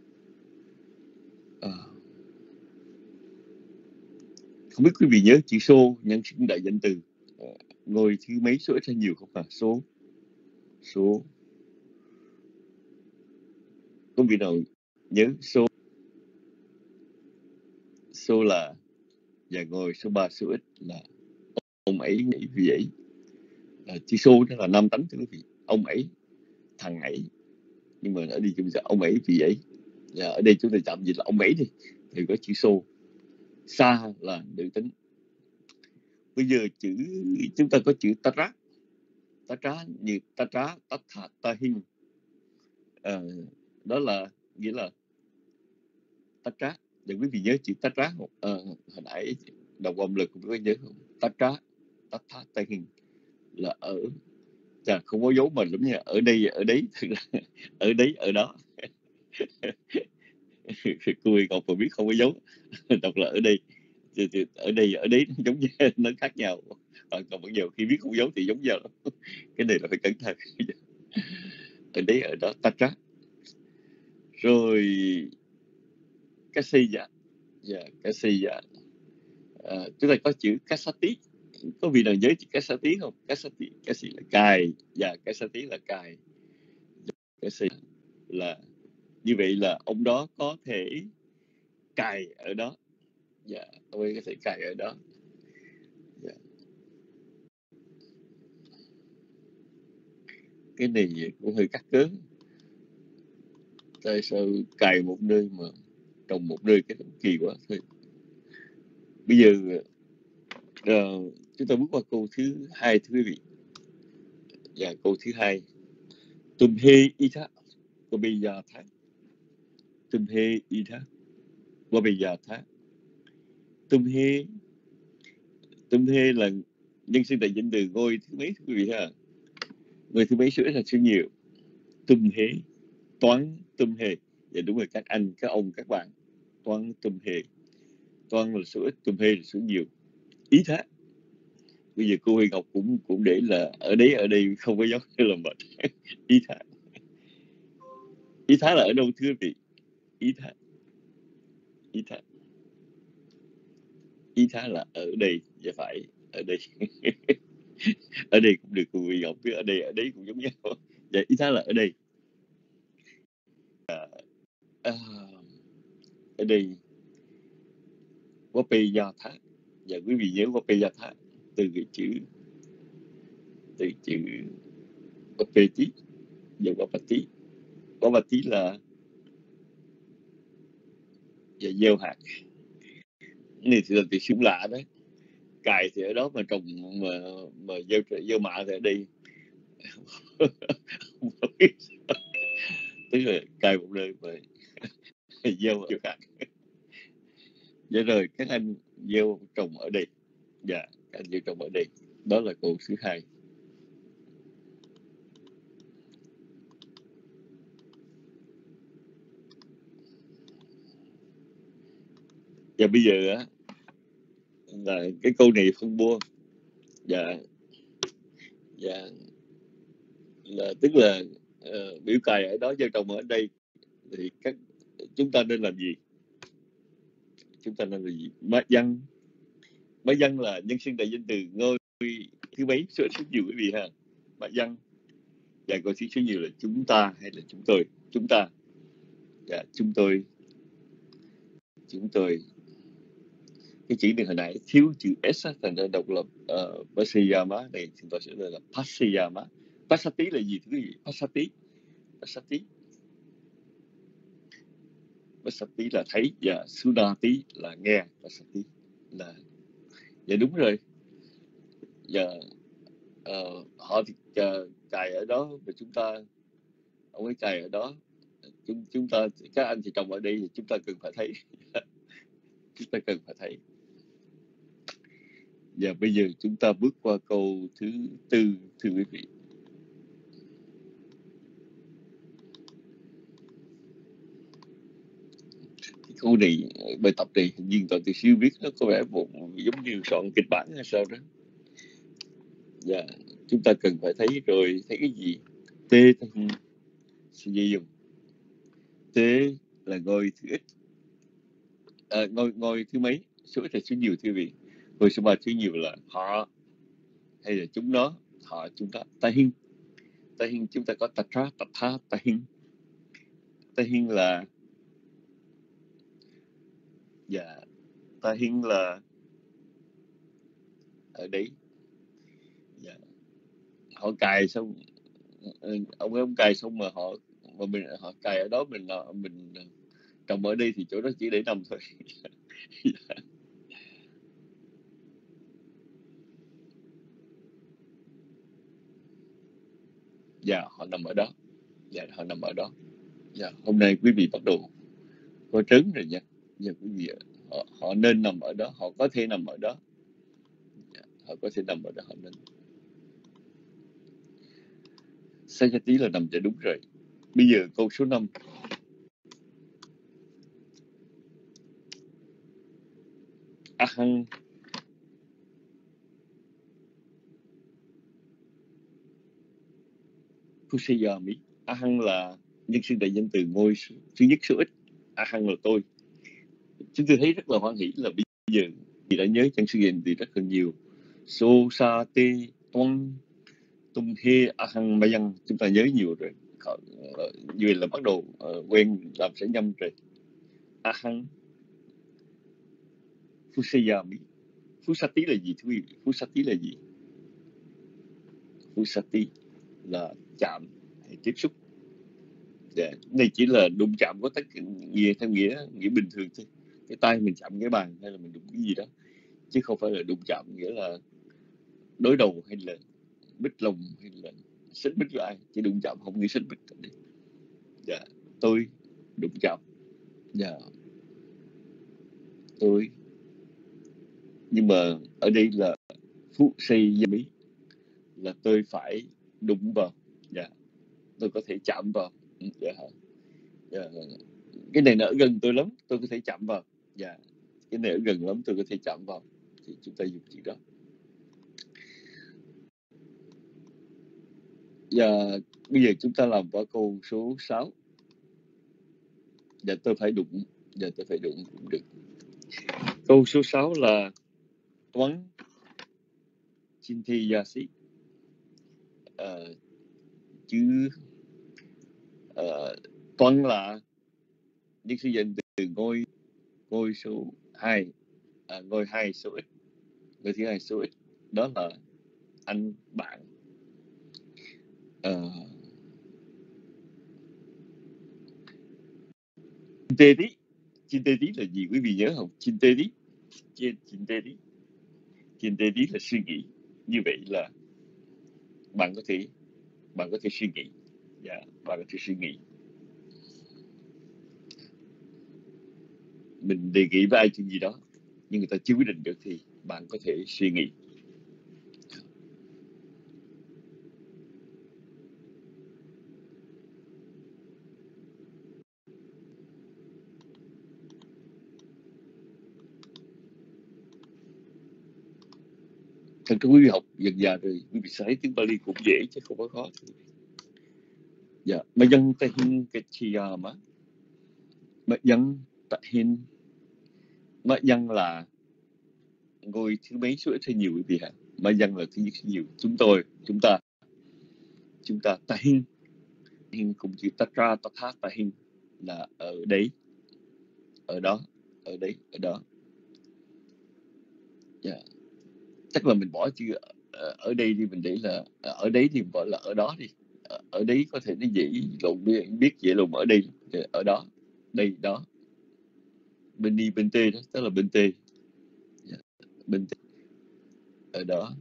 không biết quý vị nhớ chữ số nhân xưng đại danh từ ngôi thứ mấy, số ít hay nhiều không? Số có vị nào nhớ số là và ngôi số 3 số ít là ông ấy, nghĩ vì ấy. Chữ số đó là nam tánh, thưa quý vị. Ông ấy, thằng ấy, nhưng mà ở đây chúng ta ông ấy vì ấy, và ở đây chúng ta chạm dịch là ông ấy đi thì có chữ số. Sa là nữ tính. Bây giờ chúng ta có chữ Tatra như Tatra, Tatha, Tahin. Đó là nghĩa là Tatra. Để quý vị nhớ chữ Tatra không? Hồi nãy đọc âm lực cũng có nhớ không? Tatra, Tatha, Tahin là ở, không có dấu mình lắm nha. Ở đây, ở đấy, thực ra ở đấy, ở đó. Cô Ngọc mà biết không có dấu, đọc là ở đây. Ở đây, ở đấy giống như nó khác nhau. Còn vẫn nhiều khi biết không dấu thì giống nhau. Cái này là phải cẩn thận. Ở đấy, ở đó, Tatra. Rồi Kasaya, Kasaya. Chúng ta có chữ Kasati. Có vị nào nhớ chữ Kasati không? Kasati là cài, và Kasati là cài. Kasaya là như vậy, là ông đó có thể cài ở đó. Ông ấy có thể cài ở đó. Cái này cũng hơi cắt cớn. Tại sao cài một nơi mà trồng một nơi, cái kỳ quá thôi. Bây giờ chúng ta bước qua câu thứ 2 thưa quý vị. Câu thứ 2. Tumhe itha vabiyatha. Tumhe itha vabiyatha. Tumhe là nhân xưng đại danh từ ngôi thứ mấy thưa quý vị ha? Ngôi thứ mấy số ít là số nhiều. Tumhe, toán tumhe. Dạ đúng rồi các anh, các ông, các bạn. Toán tumhe. Toán là số ít, tumhe là số nhiều. Ý thá. Bây giờ cô Huy Ngọc cũng để là ở đây không có dấu là mệt. Ý thá. Ý thá là ở đâu thưa quý vị? Ý thá. Ý thá. Ý thá là ở đây. Dạ phải, ở đây. Ở đây cũng được cô Huy Ngọc biết, ở đây, ở đấy cũng giống nhau. Dạ, ý thá là ở đây. Ở đây Vapeyatha. Dạ quý vị nhớ Vapeyatha từ cái chữ Vapeti và Vapati. Vapati là gieo hạt. Này thì là từ súng lạ đấy. Cài thì ở đó, mà trồng mà gieo mạ thì ở đây. Tức là cài một nơi mà gieo hạt. Dạ rồi các anh gieo trồng ở đây. Dạ, các anh gieo trồng ở đây. Đó là câu thứ 2. Và bây giờ á là cái câu này phân bua. Dạ là tức là biểu cài ở đó, gieo trồng ở đây, thì chúng ta nên làm gì? Chúng ta nên làm gì? Bá dân là nhân xưng đại danh từ ngôi thứ mấy số nhiều quý vị ha. Bá dân. Và câu số nhiều là chúng ta hay là chúng tôi? Chúng ta. Dạ, chúng tôi. Cái chữ này hồi nãy thiếu chữ S á, thành ra đọc là Pasayama. Này chúng ta sẽ là Pasayama. Pasati là gì thưa quý vị? Pasati là thấy, và Sudati là nghe. Pasati là, dạ đúng rồi. Và họ thì cài ở đó, và chúng ta, ông ấy cài ở đó. Chúng ta, các anh thì trồng ở đây, thì chúng ta cần phải thấy. Chúng ta cần phải thấy. Và bây giờ chúng ta bước qua câu thứ 4 thưa quý vị. Câu này, bài tập này hình như toàn từ siêu viết, nó có vẻ giống như soạn kịch bản hay sao đó. Dạ, chúng ta cần phải thấy rồi. Thấy cái gì? Tê sẽ gì dùng? Tê là ngôi thứ ít. Ngôi thứ mấy? Số ít là số nhiều thưa quý vị. Ngôi số 3 thứ nhiều là họ hay là chúng nó. Họ, chúng ta. Tahin chúng ta có Tatra, Tatha, Tahin là, dạ, Tahin là ở đấy. Dạ. Họ cài xong, ông ấy cài xong mà họ cài ở đó, mình trồng ở đây thì chỗ đó chỉ để nằm thôi. Dạ, họ nằm ở đó. Dạ, họ nằm ở đó. Dạ, hôm nay quý vị bắt đầu có trớn rồi nha. Dạ, quý vị họ nên nằm ở đó, họ có thể nằm ở đó. Dạ, họ có thể nằm ở đó, họ nên. Sai cho tí là nằm cho đúng rồi. Bây giờ câu số 5. Ahang Kusayami. Ahang là nhân xưng đại danh từ ngôi thứ nhất số ít. Ahang là tôi. Chúng tôi thấy rất là hoan hỷ là bây giờ thì đã nhớ chân sư danh từ rất là nhiều. So sa te toan tum he ahang mayang, chúng ta nhớ nhiều rồi. Như vậy là bắt đầu quen làm sẽ nhâm rồi. Ahang Fusayami. Fusati là gì thưa quý vị? Fusati là gì? Fusati là chạm hay tiếp xúc. Dạ, đây chỉ là đụng chạm có tất nghĩa theo nghĩa bình thường thôi. Cái tay mình chạm cái bàn hay là mình đụng cái gì đó, chứ không phải là đụng chạm nghĩa là đối đầu hay là bích lòng hay là xích bích với ai. Chỉ đụng chạm không nghĩa xích bích. Dạ, tôi đụng chạm. Dạ, tôi. Nhưng mà ở đây là phú xây yami là tôi phải đụng vào. Dạ, tôi có thể chạm vào. Dạ, dạ. Cái này nó ở gần tôi lắm, tôi có thể chạm vào. Dạ, cái này ở gần lắm, tôi có thể chạm vào. Thì chúng ta dùng chữ đó. Và bây giờ chúng ta làm qua câu số 6. Dạ, tôi phải đụng. Dạ, tôi phải đụng cũng được. Câu số 6 là toán Chinteyasi. Chữ toán là nhân xưng danh từ ngôi số 2, ngôi 2 số ít, ngôi thứ 2 số ít, đó là anh bạn. Chinteyati là gì quý vị nhớ không? Chinteyati là suy nghĩ. Như vậy là bạn có thể suy nghĩ. Dạ, bạn có thể suy nghĩ. Mình đề nghị với ai chuyện gì đó nhưng người ta chưa quyết định được thì bạn có thể suy nghĩ. Thật ra quý vị học dần dà rồi, quý vị sẽ thấy tiếng Bali cũng dễ chứ không có khó. Dạ, mà dân tahin kechiyama. Mà dân là ngôi thứ mấy số ít hay nhiều quý vị hả? Mà dân là thứ nhất nhiều. Chúng ta tahin cùng chữ tatra tatha tahin là ở đấy, ở đó, ở đấy, ở đó. Dạ, chắc là mình bỏ chữ ở đây đi, mình để là ở đấy thì gọi là ở đó đi. Ở đấy có thể nó dễ lộn, biết dễ lộn ở đây. Ở đó, đây, đó. Bên đi bên tê đó, tức là bên tê. Dạ, bên tê. Ở đó.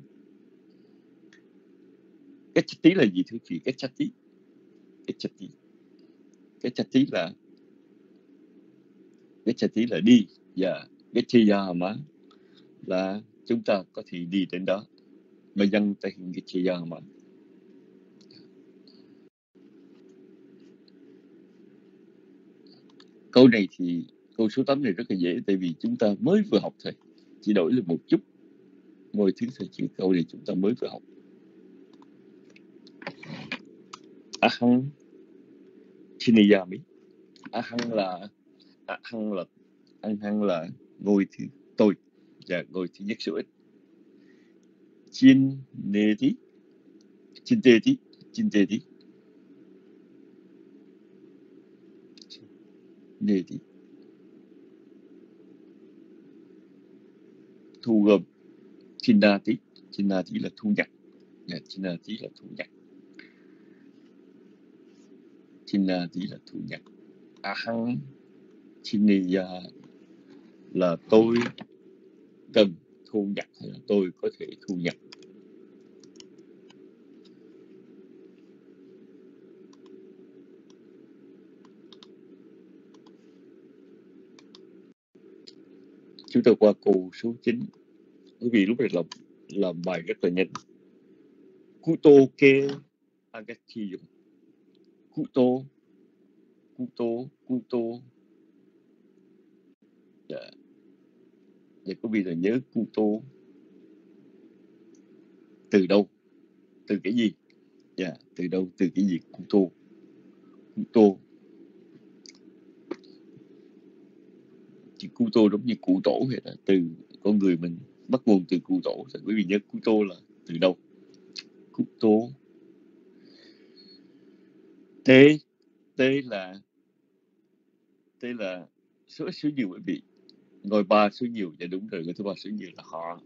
Cái tí là gì thưa chị? Cái tí là đi. Dạ, cái chiyama là chúng ta có thể đi đến đó. Mà dân ta hiện cái chiyama. Câu này thì câu số 8 này rất là dễ, tại vì chúng ta mới vừa học thôi, chỉ đổi lên một chút ngôi thứ thôi, chứ câu này chúng ta mới vừa học. Ahang Chiniyami. Ahang là ngôi thứ tôi, và ngôi thứ nhất số ít. Chinteyati thu gom. Chinnati là thu nhặt. Chinnati là thu nhặt. Ahang Chinniya là tôi cần thu nhặt, hay là tôi có thể thu nhặt. Chúng ta qua câu số 9. Bởi vì lúc này làm bài rất là nhanh. Kuto ke agachiyo. Kuto. Dạ. Vậy quý vị là nhớ Kuto từ đâu? Từ cái gì? Dạ, từ đâu? Từ cái gì? Kuto. Chữ Kuto giống như cụ tổ vậy đó. Từ con người mình bắt nguồn từ cụ tổ. Thì quý vị nhớ Kuto là từ đâu? Kuto. T là số ít số nhiều quý vị. Ngồi 3 số nhiều. Dạ đúng rồi, người thứ 3 số nhiều là họ.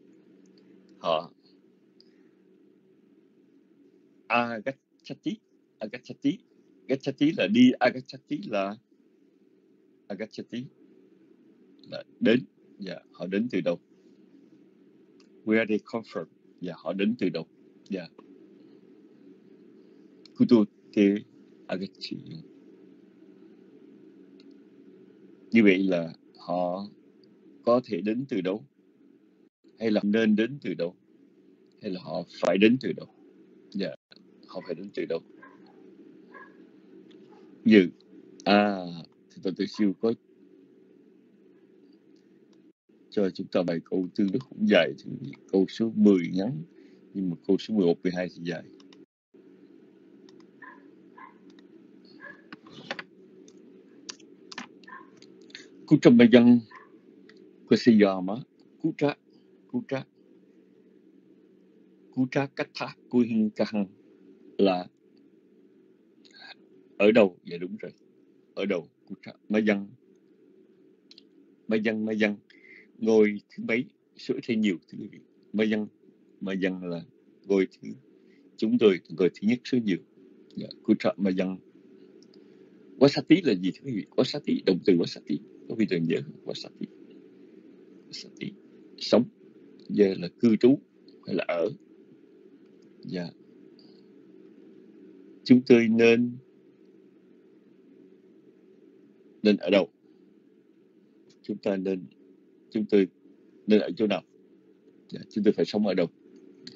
Agachati. Gachati là đi, agachati là đến. Dạ, họ đến từ đâu? Where they come from. Dạ, họ đến từ đâu? Dạ. Kuto te agachi. Như vậy là họ có thể đến từ đâu? Hay là nên đến từ đâu? Hay là họ phải đến từ đâu? Dạ, họ phải đến từ đâu? Như thì tôi siêu có cho chúng ta bài câu tương đối cũng dài. Thì câu số 10 ngắn, nhưng mà câu số 11, 12 thì dài. Kuchamayan Kusiyama Kucha Katha Kuhinkahang là ở đâu? Dạ đúng rồi, ở đâu? Kucha Mayan ngôi thứ mấy? Số thêm nhiều thưa quý vị. Mayan là ngôi thứ, chúng tôi ngôi thứ nhất số nhiều. Dạ, Kucha Mayan. Wasati là gì thưa quý vị? Wasati, động từ wasati. Có vị đừng nhớ wasati. Sống. Giờ là cư trú hay là ở. Dạ. Chúng tôi nên ở đâu? Chúng tôi nên ở chỗ nào? Dạ. Chúng tôi phải sống ở đâu? Dạ.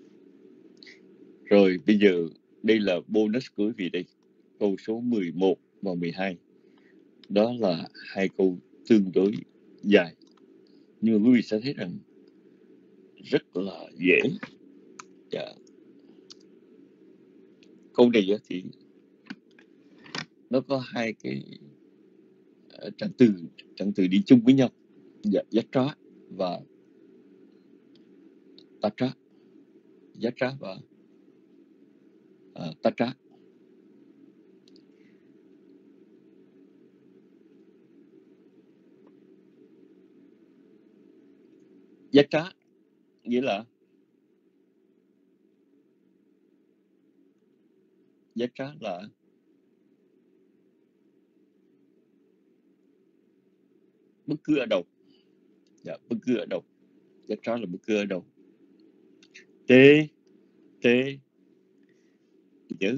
Rồi bây giờ đây là bonus của quý vị đây. Câu số 11 và 12. Đó là hai câu tương đối dài. Nhưng mà quý vị sẽ thấy rằng rất là dễ. Dạ. Câu này thì nó có hai cái trạng từ đi chung với nhau. Dạ, yatra và tatra. Yatra và tatra. Yatra nghĩa là bất cứ ở đâu. Dạ, bất cứ ở đâu. Yatra là bất cứ ở đâu. T nhớ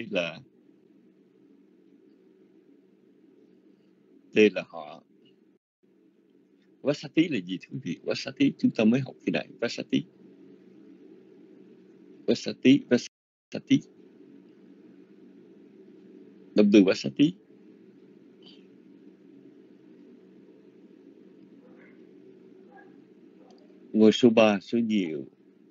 T là họ. Vasati là gì thưa quý vị? Vasati chúng ta mới học cái này. Vasati. Động từ vasati. Ngôi số 3 số nhiều.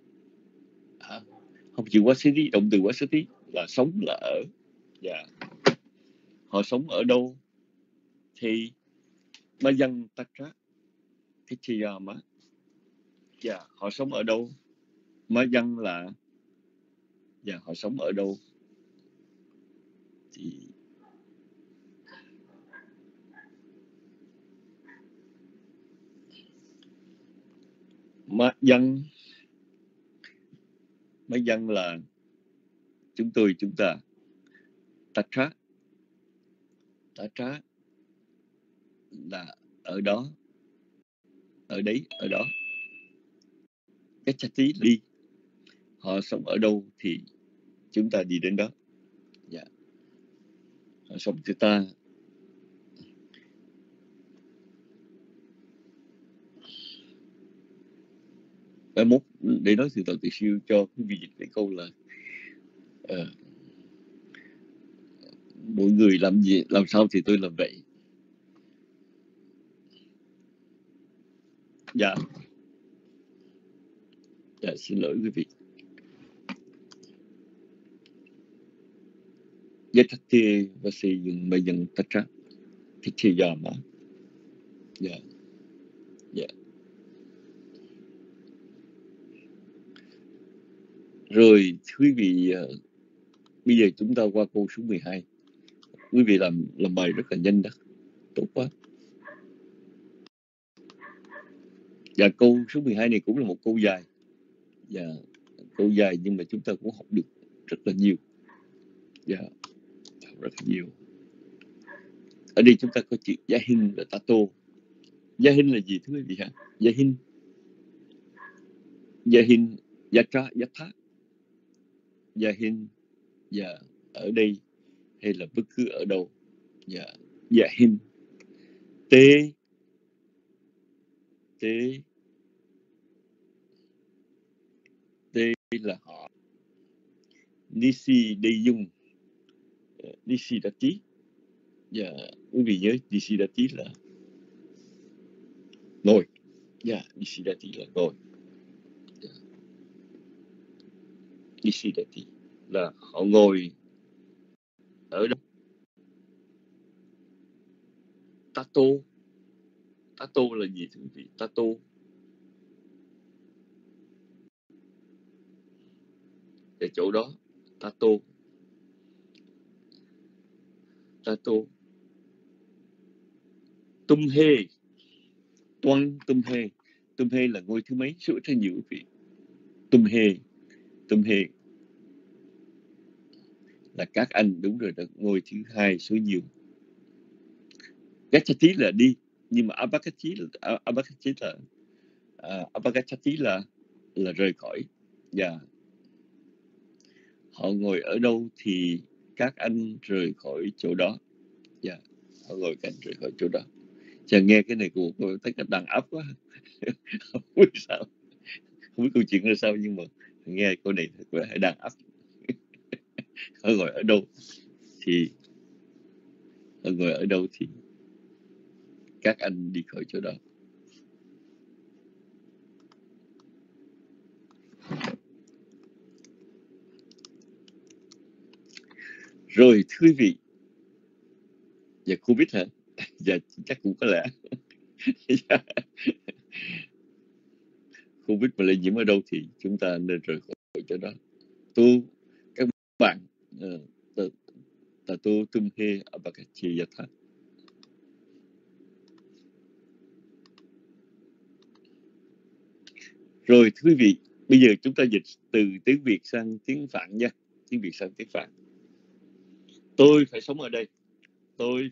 Không chịu vasati, động từ vasati là sống, là ở. Dạ. Họ sống ở đâu? Thì Mayan Tatra Kichiyama. Dạ, họ sống ở đâu? Mayan là họ sống ở đâu? Thì Mayan là chúng ta. Tatra là ở đó, ở đấy, ở đó. Gachati đi. Họ sống ở đâu thì chúng ta đi đến đó. Dạ. Họ sống từ ta. mốt để nói từ tận từ siêu cho quý vị dịch cái câu là mỗi người làm gì làm sao thì tôi làm vậy. Dạ, xin lỗi quý vị. Yatati vasiyung mayang tatra Tichiyama. Dạ. Rồi quý vị, bây giờ chúng ta qua câu số 12. Quý vị làm bài rất là nhanh đó, tốt quá. Và câu số 12 này cũng là một câu dài. Câu dài nhưng mà chúng ta cũng học được rất là nhiều. Học rất là nhiều. Ở đây chúng ta có chữ Yahin và Tato. Yahin là gì thưa quý vị hả? Yahin, Yatra, Yatha. Yahin, ở đây hay là bất cứ ở đâu. Yahin. Tế là họ. Nisi Deyung, Nisi Dati. Quý vị nhớ Nisi Dati là ngồi. Nisi Dati là ngồi. Nisi Dati là họ ngồi ở đâu. Tato là gì thưa quý vị? Tato ở chỗ đó. Tato Tumhe, Toan Tumhe. Tumhe là ngôi thứ mấy? Số rất nhiều quý vị. Tumhe là các anh, đúng rồi đó, ngôi thứ hai số nhiều. Gachati là đi, nhưng mà Abagachati là rời khỏi. Họ ngồi ở đâu thì các anh rời khỏi chỗ đó. Họ ngồi cạnh rời khỏi chỗ đó. Chàng nghe cái này của tôi thấy cái đàn áp quá. Không biết sao, không biết câu chuyện là sao, nhưng mà nghe câu này thật là đàn áp. Họ ngồi ở đâu thì các anh đi khỏi chỗ đó. Rồi thưa quý vị, Covid hả? Chắc cũng có lẽ. Covid mà lây nhiễm ở đâu thì chúng ta nên rời khỏi chỗ đó. Các bạn, Tato Tumhe Abagachi Yatha. Rồi thưa quý vị, bây giờ chúng ta dịch từ tiếng Việt sang tiếng Phạn nha. Tiếng Việt sang tiếng Phạn. Tôi phải sống ở đây. Tôi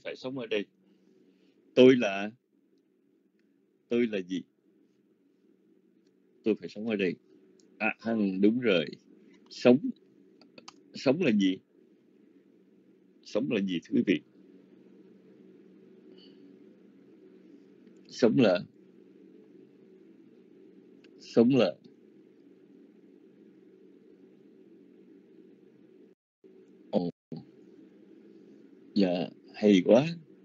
là gì? Tôi phải sống ở đây. Hằng, đúng rồi. Sống là gì? Sống là gì thưa quý vị? Sống là hay quá.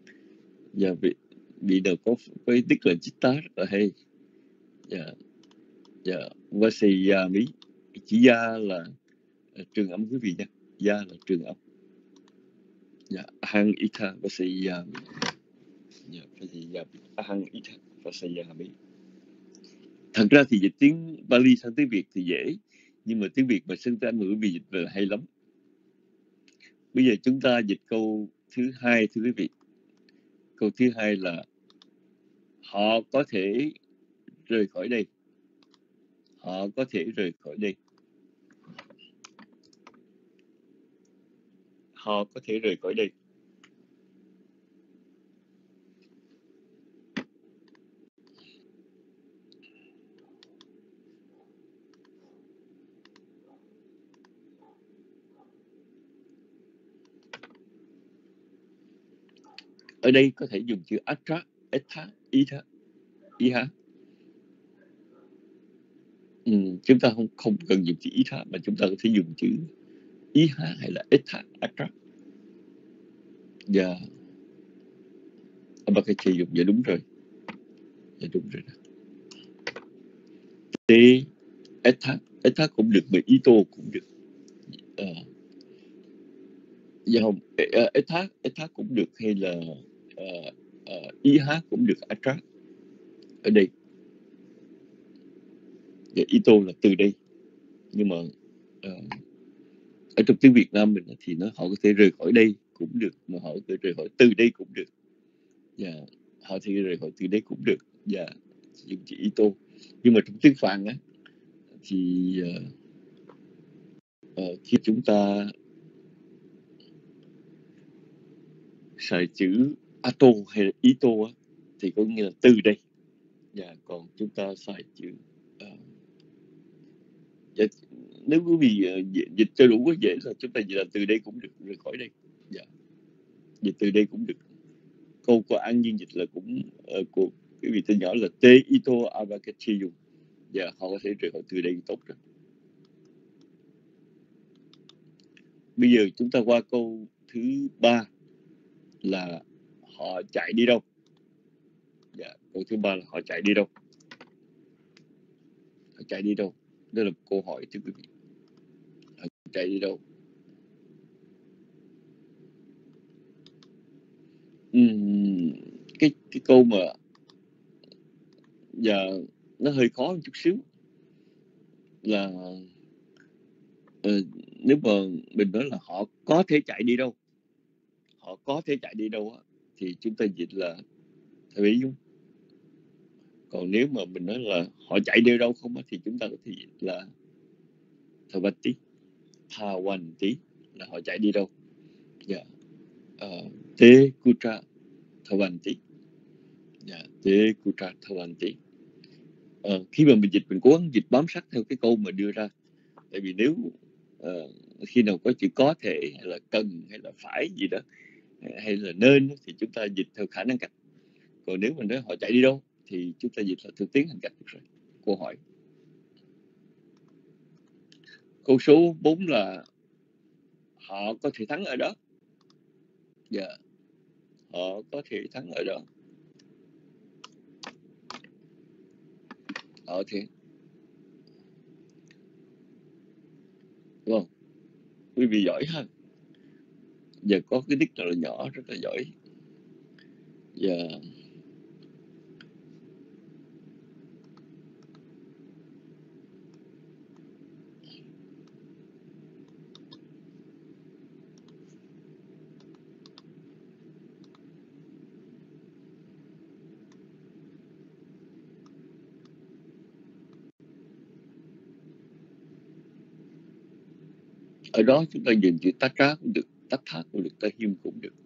Bị đầu có với tức là guitar rất là hay. Vasiyami. Chỉ ya là trường âm quý vị nha. Ya là trường âm. Ahang Itha Vasiyami. Ahang Itha Vasiyami. Thật ra thì dịch tiếng Bali sang tiếng Việt thì dễ, nhưng mà tiếng Việt mà xưng tới Anh ngữ vì dịch về là hay lắm. Bây giờ chúng ta dịch câu thứ hai thưa quý vị. Câu thứ hai là họ có thể rời khỏi đây. Họ có thể rời khỏi đây. Họ có thể rời khỏi đây. Ở đây có thể dùng chữ atra, etha, itha, iha. Chúng ta không cần dùng chữ ít mà chúng ta có thể dùng chữ ý hay là ít attract. Dạ, Abacachi dùng. Dạ đúng rồi. Dạ đúng rồi. T ethat cũng được, mà ito cũng được. Dạ không, ethat cũng được, hay là ý cũng được, attract ở đây. Dạ, ito là từ đây, nhưng mà ở trong tiếng Việt Nam mình thì họ có thể rời khỏi đây cũng được, mà họ có thể rời khỏi từ đây cũng được. Dạ, họ thì rời khỏi từ đây cũng được. Dạ, dùng chữ ito. Nhưng mà trong tiếng Phạn á thì khi chúng ta xài chữ ato hay là ito á, thì có nghĩa là từ đây. Dạ, còn chúng ta xài chữ dạ, nếu quý vị dịch cho đủ dễ là chúng ta dịch là từ đây cũng được, rời khỏi đây. Dạ, dịch từ đây cũng được. Câu của An Nhiên dịch là cũng của quý vị tên nhỏ là Te ito abakachi dùng. Dạ, họ có thể rời khỏi từ đây tốt rồi. Bây giờ chúng ta qua câu thứ 3 là họ chạy đi đâu. Dạ, câu thứ 3 là họ chạy đi đâu. Họ chạy đi đâu? Đây là câu hỏi thưa quý vị. Họ chạy đi đâu? Cái câu mà giờ nó hơi khó một chút xíu là nếu mà mình nói là họ có thể chạy đi đâu, họ có thể chạy đi đâu á, thì chúng ta dịch là theo ý đúng. Còn nếu mà mình nói là họ chạy đi đâu không á, thì chúng ta có thể dịch là Thawanti là họ chạy đi đâu. Dạ, Te Kutra Thawanti. Dạ, Te Kutra Thawanti. Khi mà mình dịch, mình cố gắng dịch bám sát theo cái câu mà đưa ra. Tại vì nếu khi nào có chữ có thể hay là cần hay là phải gì đó hay là nên thì chúng ta dịch theo khả năng cách. Còn nếu mình nói họ chạy đi đâu thì chúng ta dịch là theo tiến hành cách được rồi. Câu hỏi câu số 4 là họ có thể thắng ở đó. Dạ, họ có thể thắng ở đó. Họ thì đúng không? Quý vị giỏi ha. Giờ có cái nick là nhỏ rất là giỏi. Dạ. Ở đó chúng ta dùng chữ tát trá cũng được, tát thác cũng được, ta hiêm cũng được.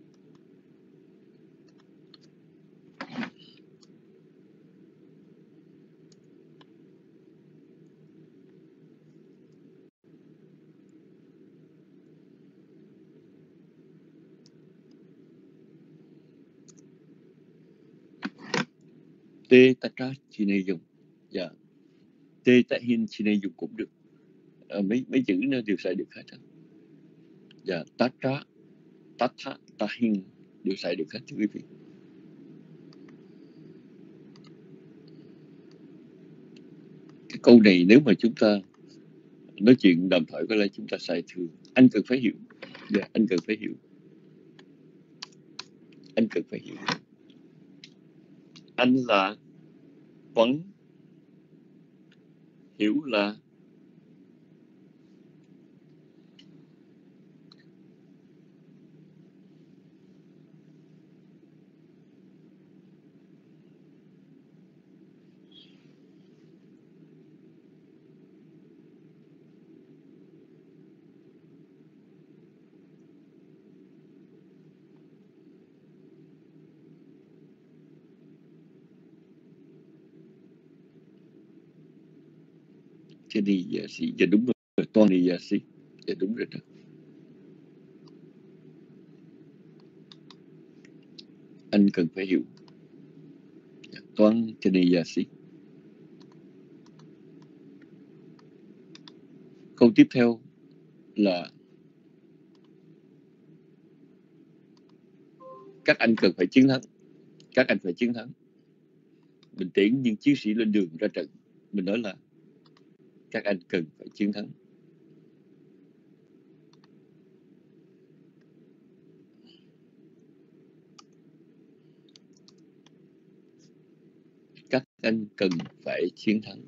Tê tát trá chi này dùng. Dạ, tê tát hiên chi này dùng cũng được. Mấy chữ nó đều xài được hết. Dạ, tát trá, tát thác, tát hiên đều xài được hết thưa quý vị. Cái câu này nếu mà chúng ta nói chuyện đàm thoại có lẽ chúng ta xài thường. Anh cần phải hiểu. Dạ, anh cần phải hiểu. Anh cần phải hiểu. Anh là Tuấn, hiểu là cái đi dạ sĩ. Dạ đúng rồi, Toàn đi dạ sĩ. Dạ đúng rồi đó. Anh cần phải hiểu. Dạ, Toán cái đi dạ sĩ. tiếp theo là các anh cần phải chiến thắng. Các anh phải chiến thắng. Mình tiễn những chiến sĩ lên đường ra trận. Mình nói là các anh cần phải chiến thắng. Các anh cần phải chiến thắng.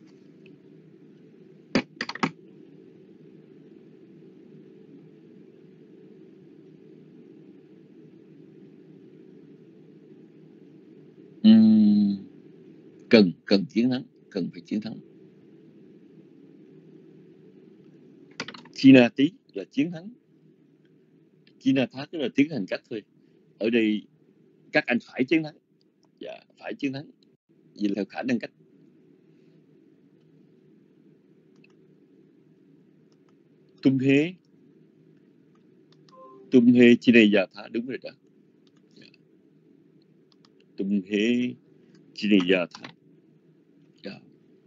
Cần chiến thắng, cần phải chiến thắng. China tí là chiến thắng. China thắng là tiến hành cách thôi. Ở đây các anh phải chiến thắng. Dạ, phải chiến thắng. Vì theo khả năng cách. Tum hê China già thả, đúng rồi đó. Dạ. Tum hê China già thả. Dạ.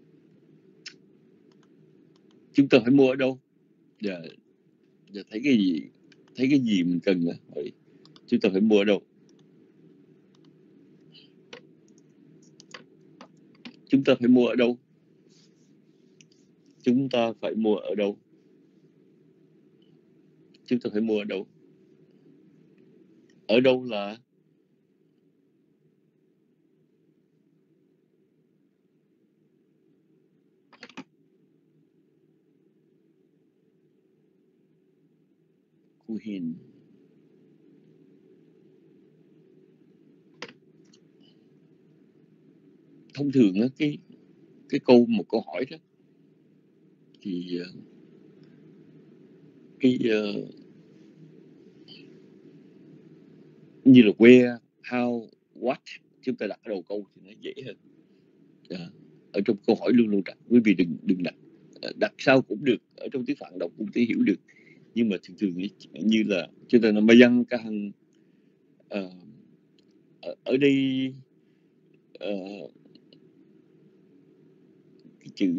Chúng ta phải mua ở đâu? Dạ. Dạ, thấy cái gì mình cần hỏi. Chúng ta phải mua ở đâu? Chúng ta phải mua ở đâu? Chúng ta phải mua ở đâu? Chúng ta phải mua ở đâu? Ở đâu là Khu Hiền. Thông thường á, một câu hỏi đó thì như là where, how, what, chúng ta đặt ở đầu câu thì nó dễ hơn. Ở trong câu hỏi luôn luôn đặt, quý vị đừng đặt sao cũng được, ở trong tiếng Phạn đọc cũng thể hiểu được, nhưng mà thường như là chúng ta nói dân ca hằng ở đây cái chữ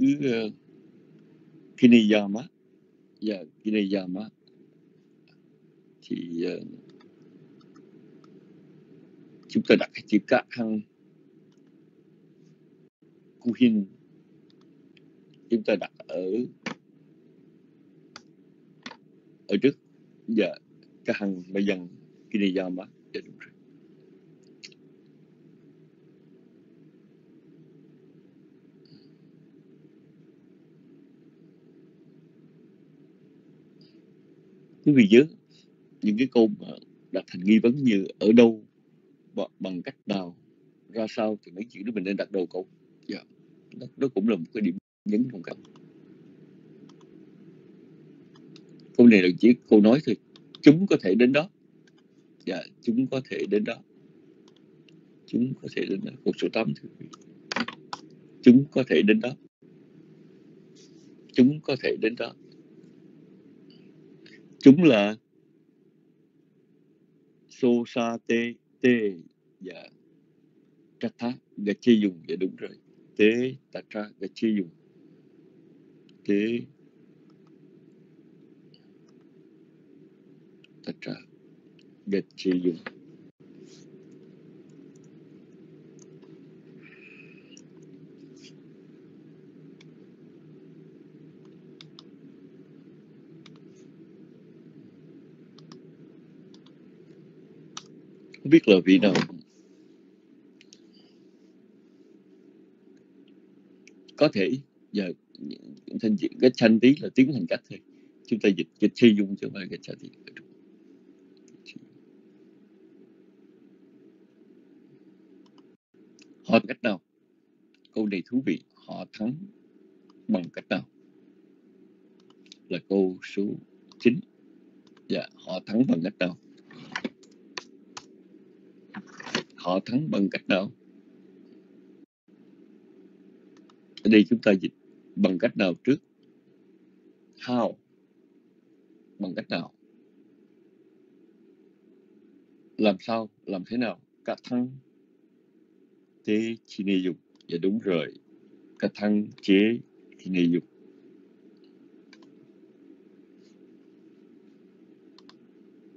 Kineyama và Kineyama thì chúng ta đặt cái chữ ca hằng Kuhin, chúng ta đặt ở trước và ca hằng bây giờ Kineyama. Dạ, đúng rồi. Quý vị nhớ những cái câu mà đặt thành nghi vấn như ở đâu, bằng cách nào, ra sao, thì mấy chữ đó mình nên đặt đầu câu. Dạ. Đó cũng là một cái điểm nhấn trong câu. Câu này là chỉ câu nói thôi. Chúng có thể đến đó. Dạ, chúng có thể đến đó. Chúng có thể đến đó. Câu số 8 thưa quý vị. Chúng có thể đến đó. Chúng có thể đến đó. Chúng là so sa tê tê. Dạ. Tatha gachi dùng. Dạ, đúng rồi. Tế tatha gachi dùng. Tế tatha gachi dùng. Không biết là vị nào có thể giờ thành cái thanh tí là tiếng thành cách thôi, chúng ta dịch chi dung chứ không phải cái cha tí. Họ cách nào? Câu này thú vị. Họ thắng bằng cách nào là câu số 9. Dạ, họ thắng bằng cách nào? Họ thắng bằng cách nào? Ở đây chúng ta dịch bằng cách nào trước. How, bằng cách nào, làm sao, làm thế nào. Cả thăng tế chi nê dục. Dạ, đúng rồi. Cả thăng chế chi nê dục.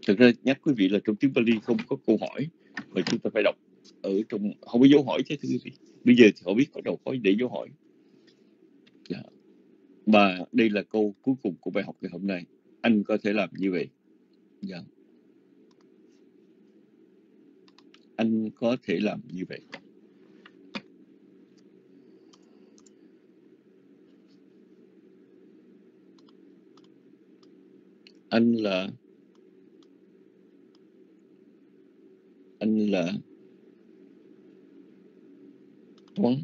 Thực ra nhắc quý vị là trong tiếng Pali không có câu hỏi mà chúng ta phải đọc ở trong, không có dấu hỏi chứ thưa quý vị. Bây giờ thì họ biết bắt đầu có để dấu hỏi. Dạ. Và đây là câu cuối cùng của bài học ngày hôm nay. Anh có thể làm như vậy. Dạ. Anh có thể làm như vậy. Anh là Tuấn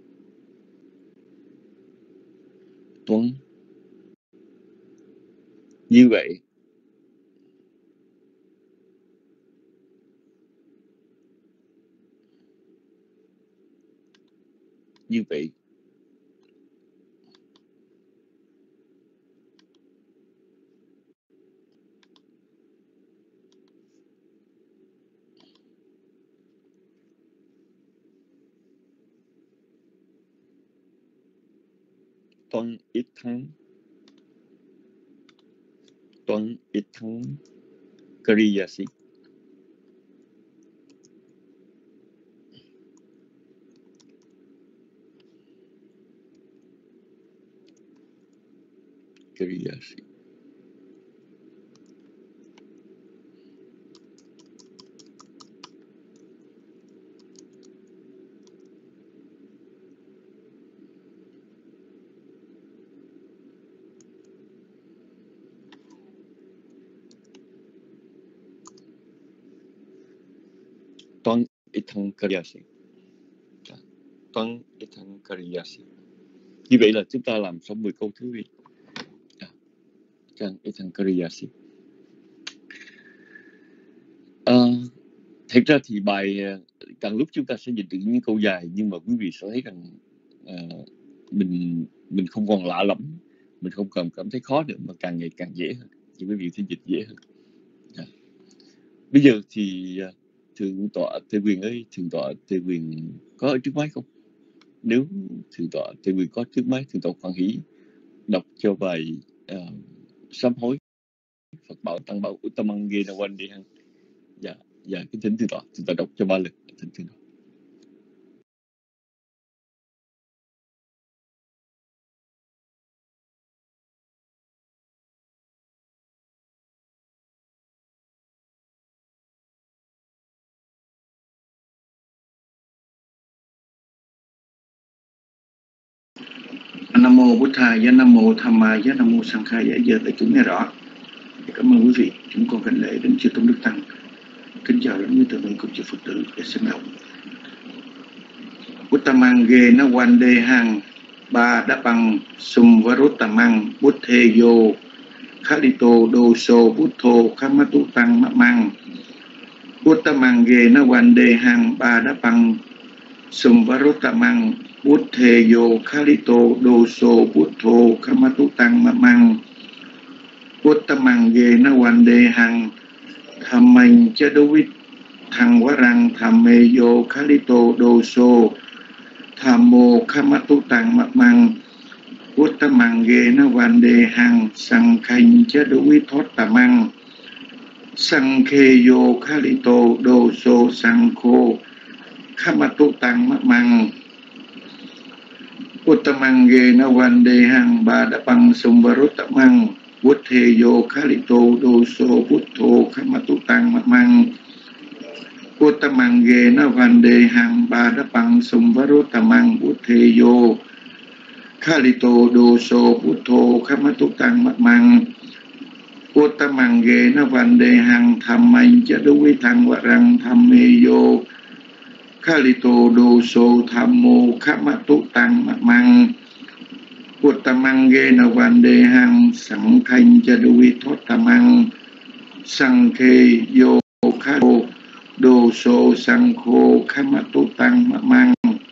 như vậy. Như vậy. Tuấn ít thắng Kariyasi. Kariyasi. Tuấn ít thắng Kariyasi. Tuấn ít thắng Kariyasi. Như vậy là chúng ta làm xong 10 câu thứ vị. Tuấn ít thắng Kariyasi. Thật ra thì bài càng lúc chúng ta sẽ nhìn được những câu dài, nhưng mà quý vị sẽ thấy rằng mình không còn lạ lắm, mình không còn cảm thấy khó nữa, mà càng ngày càng dễ hơn, thì quý vị sẽ dịch dễ hơn. Bây giờ thì thượng tọa Tề Quyền ơi, thượng tọa Tề Quyền có ở trước máy không? Nếu thượng tọa Tề Quyền có trước máy, thượng tọa khoan hỷ đọc cho bài sám hối Phật bảo tăng bảo Uttamang Ge Nawan đi hăng. Dạ, kính thỉnh thượng tọa đọc cho 3 lần. Thỉnh thượng tọa. Nam mô Bụt Thầy, Nam mô Tham Mai, Nam mô Sang Khai. Giờ tại chúng nghe rõ. Cảm ơn quý vị. Chúng con kính lễ đến chư tôn đức tăng, kính chào đến quý từ bên cùng chư Phật tử để sinh động. Uttamang Ge Nawan De Hang Ba Đa Bằng Sum Varuttamang Bút Thê Yo Khalito Đô Sô Bút Thô Khamatu Tăng Mạ Mang. Uttamang Ge Nawan De Hang Ba Đa Bằng Sum Varuttamang Bút Thê Yo Khalito Đô Sô Bút Thô Khamatu Tăng Mạ Mang. Uttamang Ge Nawan De Hang Tham Minh Chá Đô Vít Thăng Quá Răng Tham Mê Yo Khalito Đô Sô Tham Mô Khamatu Tăng Mạ Mang. Uttamang Ge Nawan De Hang Sang Khanh Chá Đô Vít Thót Tà Mang. Sang Khê Yo Khalito Đô Sô Sang Khô Khamatu Tăng Mạ Mang. Uttamang Ge Nawan De Hang Ba Đa Bằng Sum Varuttamang Bút Thê Yo Khalito Đô Sô Bút Thô Khamatu Tăng Mạ Mang. Uttamang Ge Nawan De Hang Ba Đa Bằng Sum Varuttamang Bút Thê Yo Khalito Đô Sô Bút Thô Khamatu Tăng Mạ Mang. Uttamang Ge Nawan De Hang Tham Minh Chá Đô Vít Thăng Quá Răng Tham Mê Yo Khalito Đô Sô Tham Mô Khamatu Tăng Mạ Mang. Uttamang Ge Nawan De Hang Sang Khanh Chá Đô Vít Thót Tà Mang. Sang Khê Yo Khalito Đô Sô Sang Khô Khamatu Tăng Mạ Mang.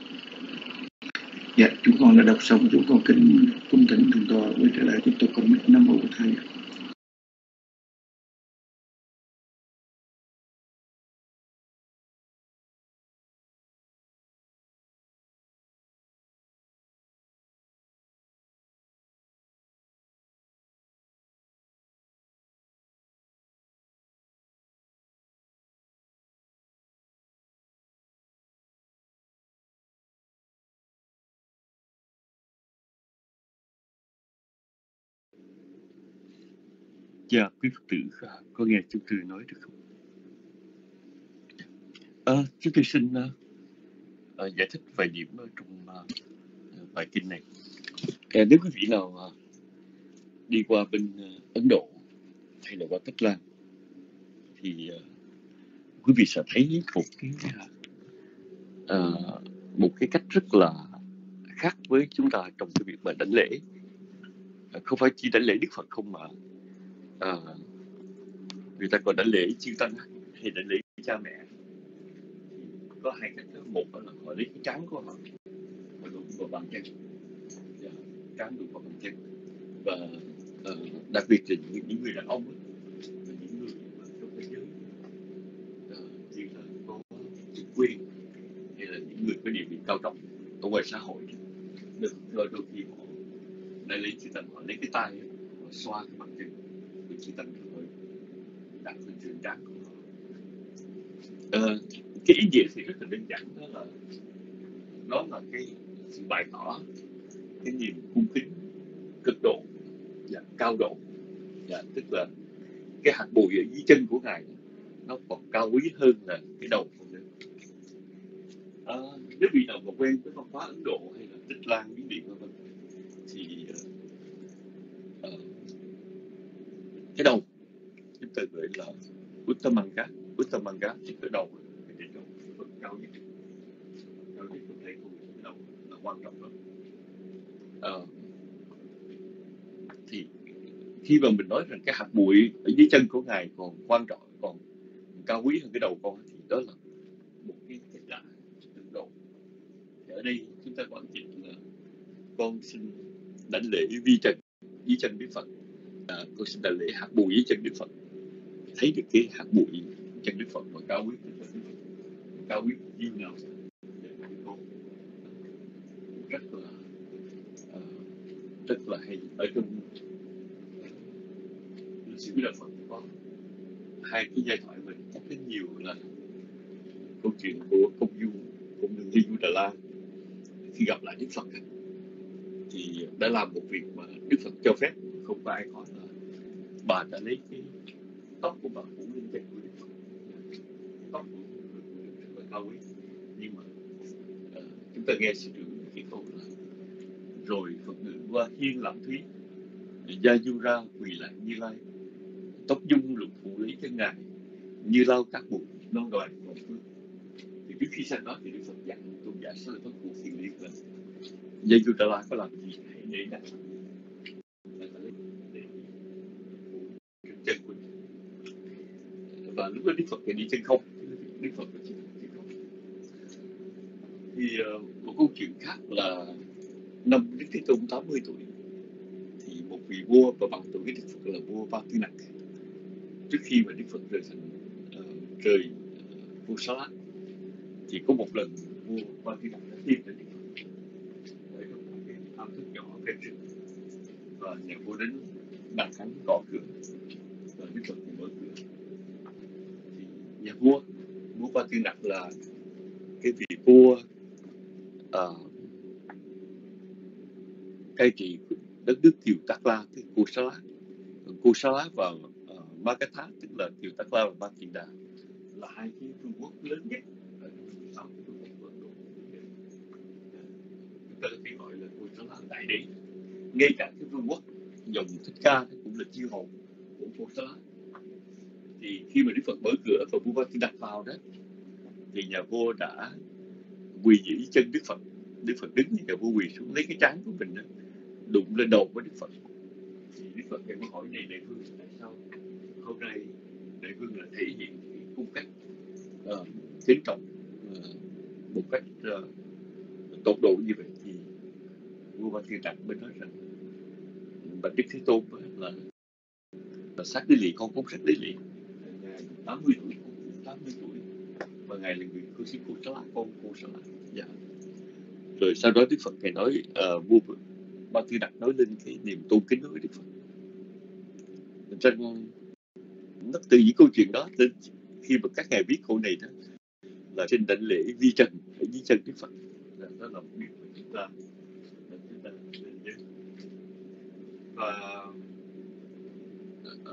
Dạ, chúng con đã đọc xong, chúng con kính cung thỉnh thượng tọa quay trở lại tiếp tục con Nam mô Bụt Thầy. Dạ, quý Phật tử có nghe chúng tôi nói được không? Chúng tôi xin giải thích vài điểm ở trong bài kinh này. Nếu quý vị nào đi qua bên Ấn Độ hay là qua Tích Lan thì quý vị sẽ thấy một cái cách rất là khác với chúng ta trong cái việc mà đảnh lễ. Không phải chỉ đảnh lễ Đức Phật không, mà người ta còn đảnh lễ chư tăng hay đảnh lễ cha mẹ. Có hai cách đó. Một là họ lấy cái trán của họ đụng vào bàn chân, trán đụng vào bàn chân, và đặc biệt là những người đàn ông và những người trong thế giới như là có chức quyền hay là những người có địa vị cao trọng ở ngoài xã hội, đôi khi họ đã lấy chư tăng, họ lấy cái tay họ xoa cái bàn chân của chư tăng rồi đặt lên trên trán của họ. Cái ý nghĩa thì rất là đơn giản, đó là cái sự bày tỏ cái niềm cung kính cực độ và cao độ, và tức là cái hạt bụi ở dưới chân của ngài nó còn cao quý hơn là cái đầu của ngài. Nếu vị nào mà quen với văn hóa Ấn Độ hay là Tích Lan, Miến Điện v.v. thì cái đầu chúng ta gọi là Uttamanga. Uttamanga thì cái đầu, cái đỉnh đầu phần cao nhất có thể không, cái đầu là quan trọng lắm. Thì khi mà mình nói rằng cái hạt bụi ở dưới chân của ngài còn quan trọng, còn cao quý hơn cái đầu con, thì đó là một cái lạ tương độ. Ở đây chúng ta quản dịch là con xin đảnh lễ vi trần dưới chân Đức Phật. Con xin đảnh lễ hạt bụi dưới chân Đức Phật. Thấy được cái hạt bụi chân Đức Phật và cao quý cao quý như nào. Rất là hay. Ở trong lịch sử Đạo Phật có hai cái giai thoại mình nhắc đến nhiều là câu chuyện của công nương Ly Du Đà La khi gặp lại Đức Phật thì đã làm một việc mà Đức Phật cho phép không có ai có, là bà đã lấy cái tóc của bà phủ lên chân của Đức Phật. Tóc của người rất là cao quý, nhưng mà chúng ta nghe sư trưởng cái câu là rồi Phật ngự qua hiên lãm thúy, gia du ra quỳ lại Như Lai, tóc dung lục phủ lấy chân ngài, như lau các bụi non đoài một phương. Thì trước khi sang đó thì Đức Phật dặn tôn giả Xá Lợi Phất Cụ Thiền Liên là Gia Du Đà La có làm gì hãy để đặt chân của. Và lúc đó Đức Phật thì đi chân không, Đức Phật đi chân không. Thì một câu chuyện khác là năm Đức Thế Tôn 80 tuổi thì một vị vua và bằng tuổi Đức Phật là vua Ba Tư Nặc, trước khi mà Đức Phật rời thành rời vua Xá Lát, thì có một lần vua Ba Tư Nặc đã tìm đến Đức Phật ở trong một cái am thức nhỏ ven rừng, và nhà vua đến đặt hắn gõ cửa và Đức Phật mở cửa. Thì nhà vua Ba Tư Nặc là cái vị vua cai trị đất nước Kiều Tắc La, tức Cô Sa Lá và Makatha, tức là Kiều Tắc La và Ba Kiền Đà, là hai cái vương quốc lớn nhất ở trong vương quốc Ấn Độ. Chúng ta có thể gọi là Cô Sa Lá đại đế. Ngay cả cái vương quốc dòng Thích Ca cũng là chư hầu của Cô Sa Lá. Thì khi mà Đức Phật mở cửa và vua Ba Tư Nặc vào đó, thì nhà vua đã quỳ dưới chân Đức Phật. Đức Phật đứng, nhà vua quỳ xuống lấy cái trán của mình đó, đụng lên đầu với Đức Phật. Thì Đức Phật mới hỏi này đại vương, tại sao hôm nay đại vương là thể hiện cái cung cách kính trọng một cách tột độ như vậy? Thì vua Ba Tư Nặc mới nói rằng bạch Đức Thế Tôn là sát đế lì, con cũng sát đế lì. Ngài 80 tuổi, con cũng 80 tuổi, và ngài là người cư sĩ Cô Sa Lá, con Cô Sa Lá. Dạ. Rồi sau đó Đức Phật ngài nói vua Ba Tư Nặc nói lên cái niềm tôn kính đối với Đức Phật. Trên nó từ những câu chuyện đó, khi mà các ngài viết câu này đó là trên đảnh lễ vi trần ở dưới chân Đức Phật, là đó là một điều mà chúng ta nên nhớ. Và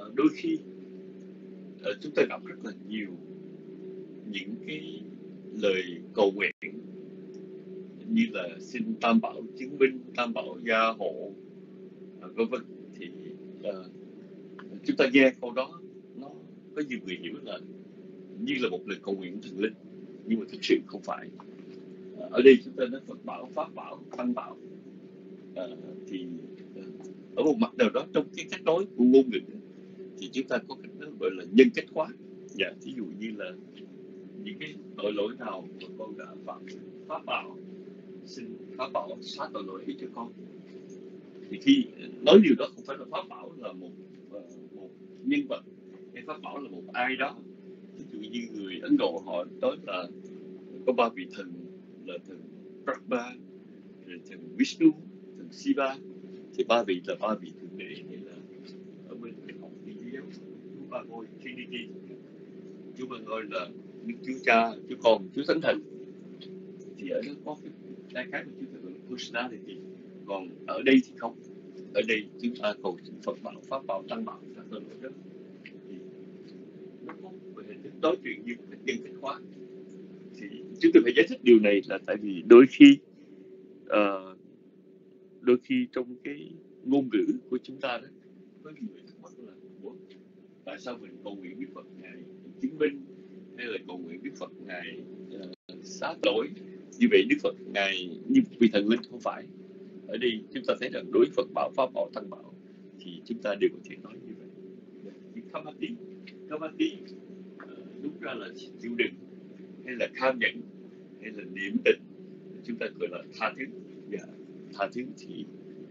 đôi khi chúng ta gặp rất là nhiều những cái lời cầu nguyện như là xin Tam Bảo chứng minh, Tam Bảo gia hộ, vân vân. Thì chúng ta nghe câu đó, nó có nhiều người hiểu là như là một lời cầu nguyện của thần linh, nhưng mà thực sự không phải. Ở đây chúng ta nói Phật bảo, Pháp bảo, Tăng bảo. Thì ở một mặt nào đó trong cái cách nói của ngôn ngữ thì chúng ta có cách nói gọi là nhân cách hóa. Thí dụ như là những cái tội lỗi nào mà con đã phạm Pháp bảo, xin Pháp bảo xóa tội lỗi ấy cho con. Thì khi nói điều đó không phải là Pháp bảo là một nhân vật, hay Pháp bảo là một ai đó. Ví dụ như người Ấn Độ họ nói là có 3 vị thần là thần Brahma, rồi thần Vishnu, thần Shiva. Thì 3 vị là 3 vị thượng đế, hay là ở bên học Thiên giáo Chúa Ba Ngôi Trinity, Chúa Ba Ngôi là Đức Chúa Cha, Chúa Con, Chúa Thánh Thần. Thì ở đó có cái đại khái của chúng ta gọi là personality. Còn ở đây thì không. Ở đây chúng ta cầu xin Phật bảo, Pháp bảo, Tăng bảo, các loại đó. Thì nó có về hình thức nói chuyện như một cách nhân cách hóa. Thì chúng tôi phải giải thích điều này là tại vì đôi khi trong cái ngôn ngữ của chúng ta đó có nhiều người thắc mắc là tại sao mình cầu nguyện Đức Phật ngài chứng minh, hay là cầu nguyện Đức Phật ngài xá lỗi. Như vậy Đức Phật ngài như vị thần linh không phải. Ở đây chúng ta thấy rằng đối với Phật bảo, Pháp bảo, Tăng bảo thì chúng ta đều có thể nói như vậy. Thì Khamati đúng ra là chịu đựng, hay là tham nhẫn, hay là niệm tình, chúng ta gọi là tha thứ. Tha thứ thì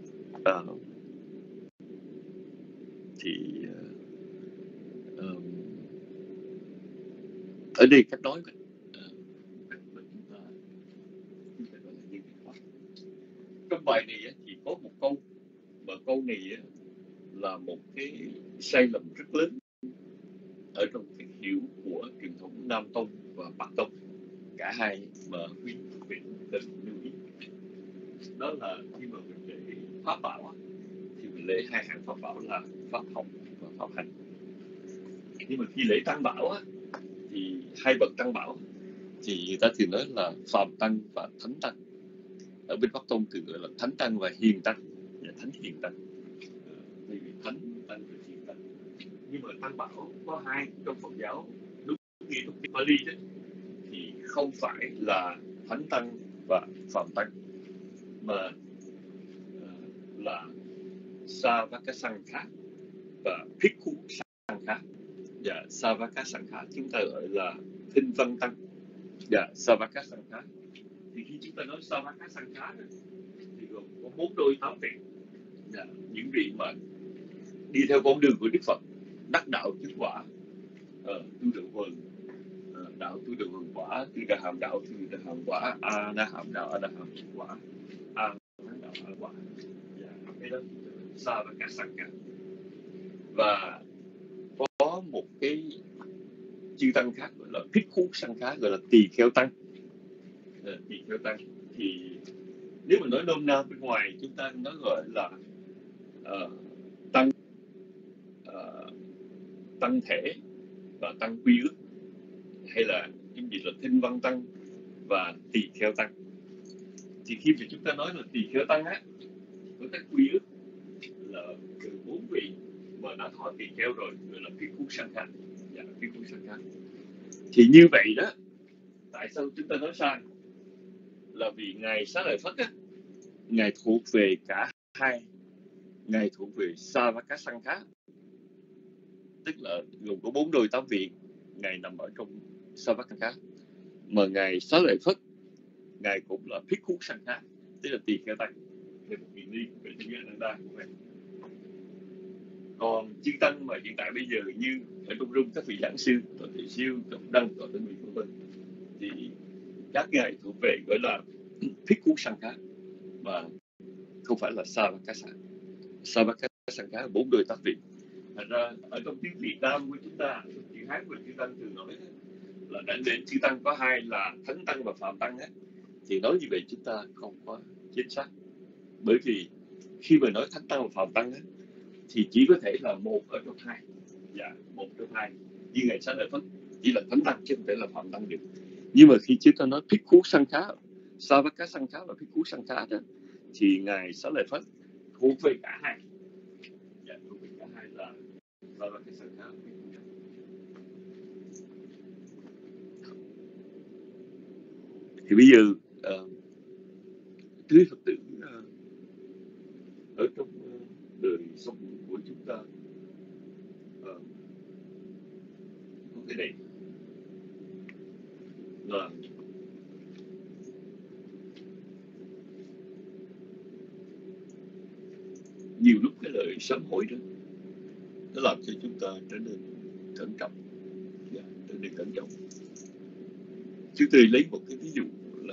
ở đây cách nói của chúng ta gọi là nhân cách hóa. Trong bài này thì có một câu, và câu này là một cái sai lầm rất lớn ở trong cái hiểu của truyền thống Nam Tông và Bắc Tông, cả hai mà quý vị cần lưu ý. Đó là khi mà mình lễ Pháp bảo thì mình lễ hai hạng Pháp bảo là Pháp học và Pháp hành. Nhưng mà khi lễ Tăng bảo thì hai bậc Tăng bảo thì người ta thường nói là Phạm Tăng và Thánh Tăng. Ở bên Bắc Tông thường gọi là Thánh Tăng và Hiền Tăng, Thánh Hiền Tăng. Bởi vì Thánh Tăng và Hiền Tăng. Nhưng mà Tăng bảo có hai trong Phật giáo, đúng nghĩa trong tiếng Pali đấy, thì không phải là Thánh Tăng và Phạm Tăng, mà là Savakasankha và Bhikkhu Sankha. Và Savakasankha chúng ta gọi là Thinh Văn Tăng. Và Savakasankha thì khi chúng ta nói Savakasankha thì gồm có 4 đôi 8 vị, những vị mà đi theo con đường của Đức Phật, đắc đạo chứng quả, tu độ vần, đạo tu độ vần quả, tu đà hàm đạo, tu đà hàm quả, a na hàm đạo, a na hàm quả, a thắng đạo a quả. Cái đó Savakasankha. Và có một cái chư tăng khác gọi là Bhikkhu Sankha, gọi là tỳ kheo tăng. Tỳ kheo tăng thì nếu mà nói nôm na bên ngoài chúng ta nói gọi là tăng thể và tăng quy ước, hay là cái gì là Thinh Văn Tăng và tỳ kheo tăng. Thì khi mà chúng ta nói là tỳ kheo tăng có các quy ước là từ 4 vị mà đã thọ tỳ kheo rồi, gọi là Bhikkhu Sankha. Bhikkhu Sankha. Thì như vậy đó, tại sao chúng ta nói sai? Là vì ngài Xá Lợi Phất ngài thuộc về cả hai. Ngài thuộc về Savakasankha, tức là gồm có 4 đôi 8 vị, ngài nằm ở trong Savakasankha. Mà ngài Xá Lợi Phất ngài cũng là Bhikkhu Sankha, tức là tỳ kheo tăng, về một vị ni về thế giới Nanda của ngài. Còn chư tăng mà hiện tại bây giờ như ở trong room các vị giảng sư, Tổ Thị Siêu, Tổ Đăng, Tổ Tử Mỹ v.v. thì các ngài thuộc về gọi là Bhikkhu Sankha mà không phải là Savakasankha. Savakasankha 4 đôi 8 vị. Thành ra ở trong tiếng Việt Nam của chúng ta, trong chữ Hán của chư tăng thường nói là đã đến chư tăng có hai là Thánh Tăng và Phạm Tăng thì nói như vậy chúng ta không có chính xác. Bởi vì khi mà nói Thánh Tăng và Phạm Tăng thì chỉ có thể là một ở trong hai. Dạ, một trong hai. Như Ngài Xá Lợi Phất chỉ là thánh tăng chứ không thể là phạm tăng được. Nhưng mà khi chúng ta nói Bhikkhu Sangha, Savaka Sangha và Bhikkhu Sangha đó, thì Ngài Xá Lợi Phất thuộc về cả hai. Dạ, thuộc về cả hai là Savaka Sangha và Bhikkhu Sangha. Thì bây giờ thưa Phật tử, ở trong đời sống của chúng ta ờ, có cái này là nhiều lúc cái lời sám hối đó nó làm cho chúng ta trở nên cẩn trọng. Dạ, trở nên cẩn trọng. Chúng tôi lấy một cái ví dụ là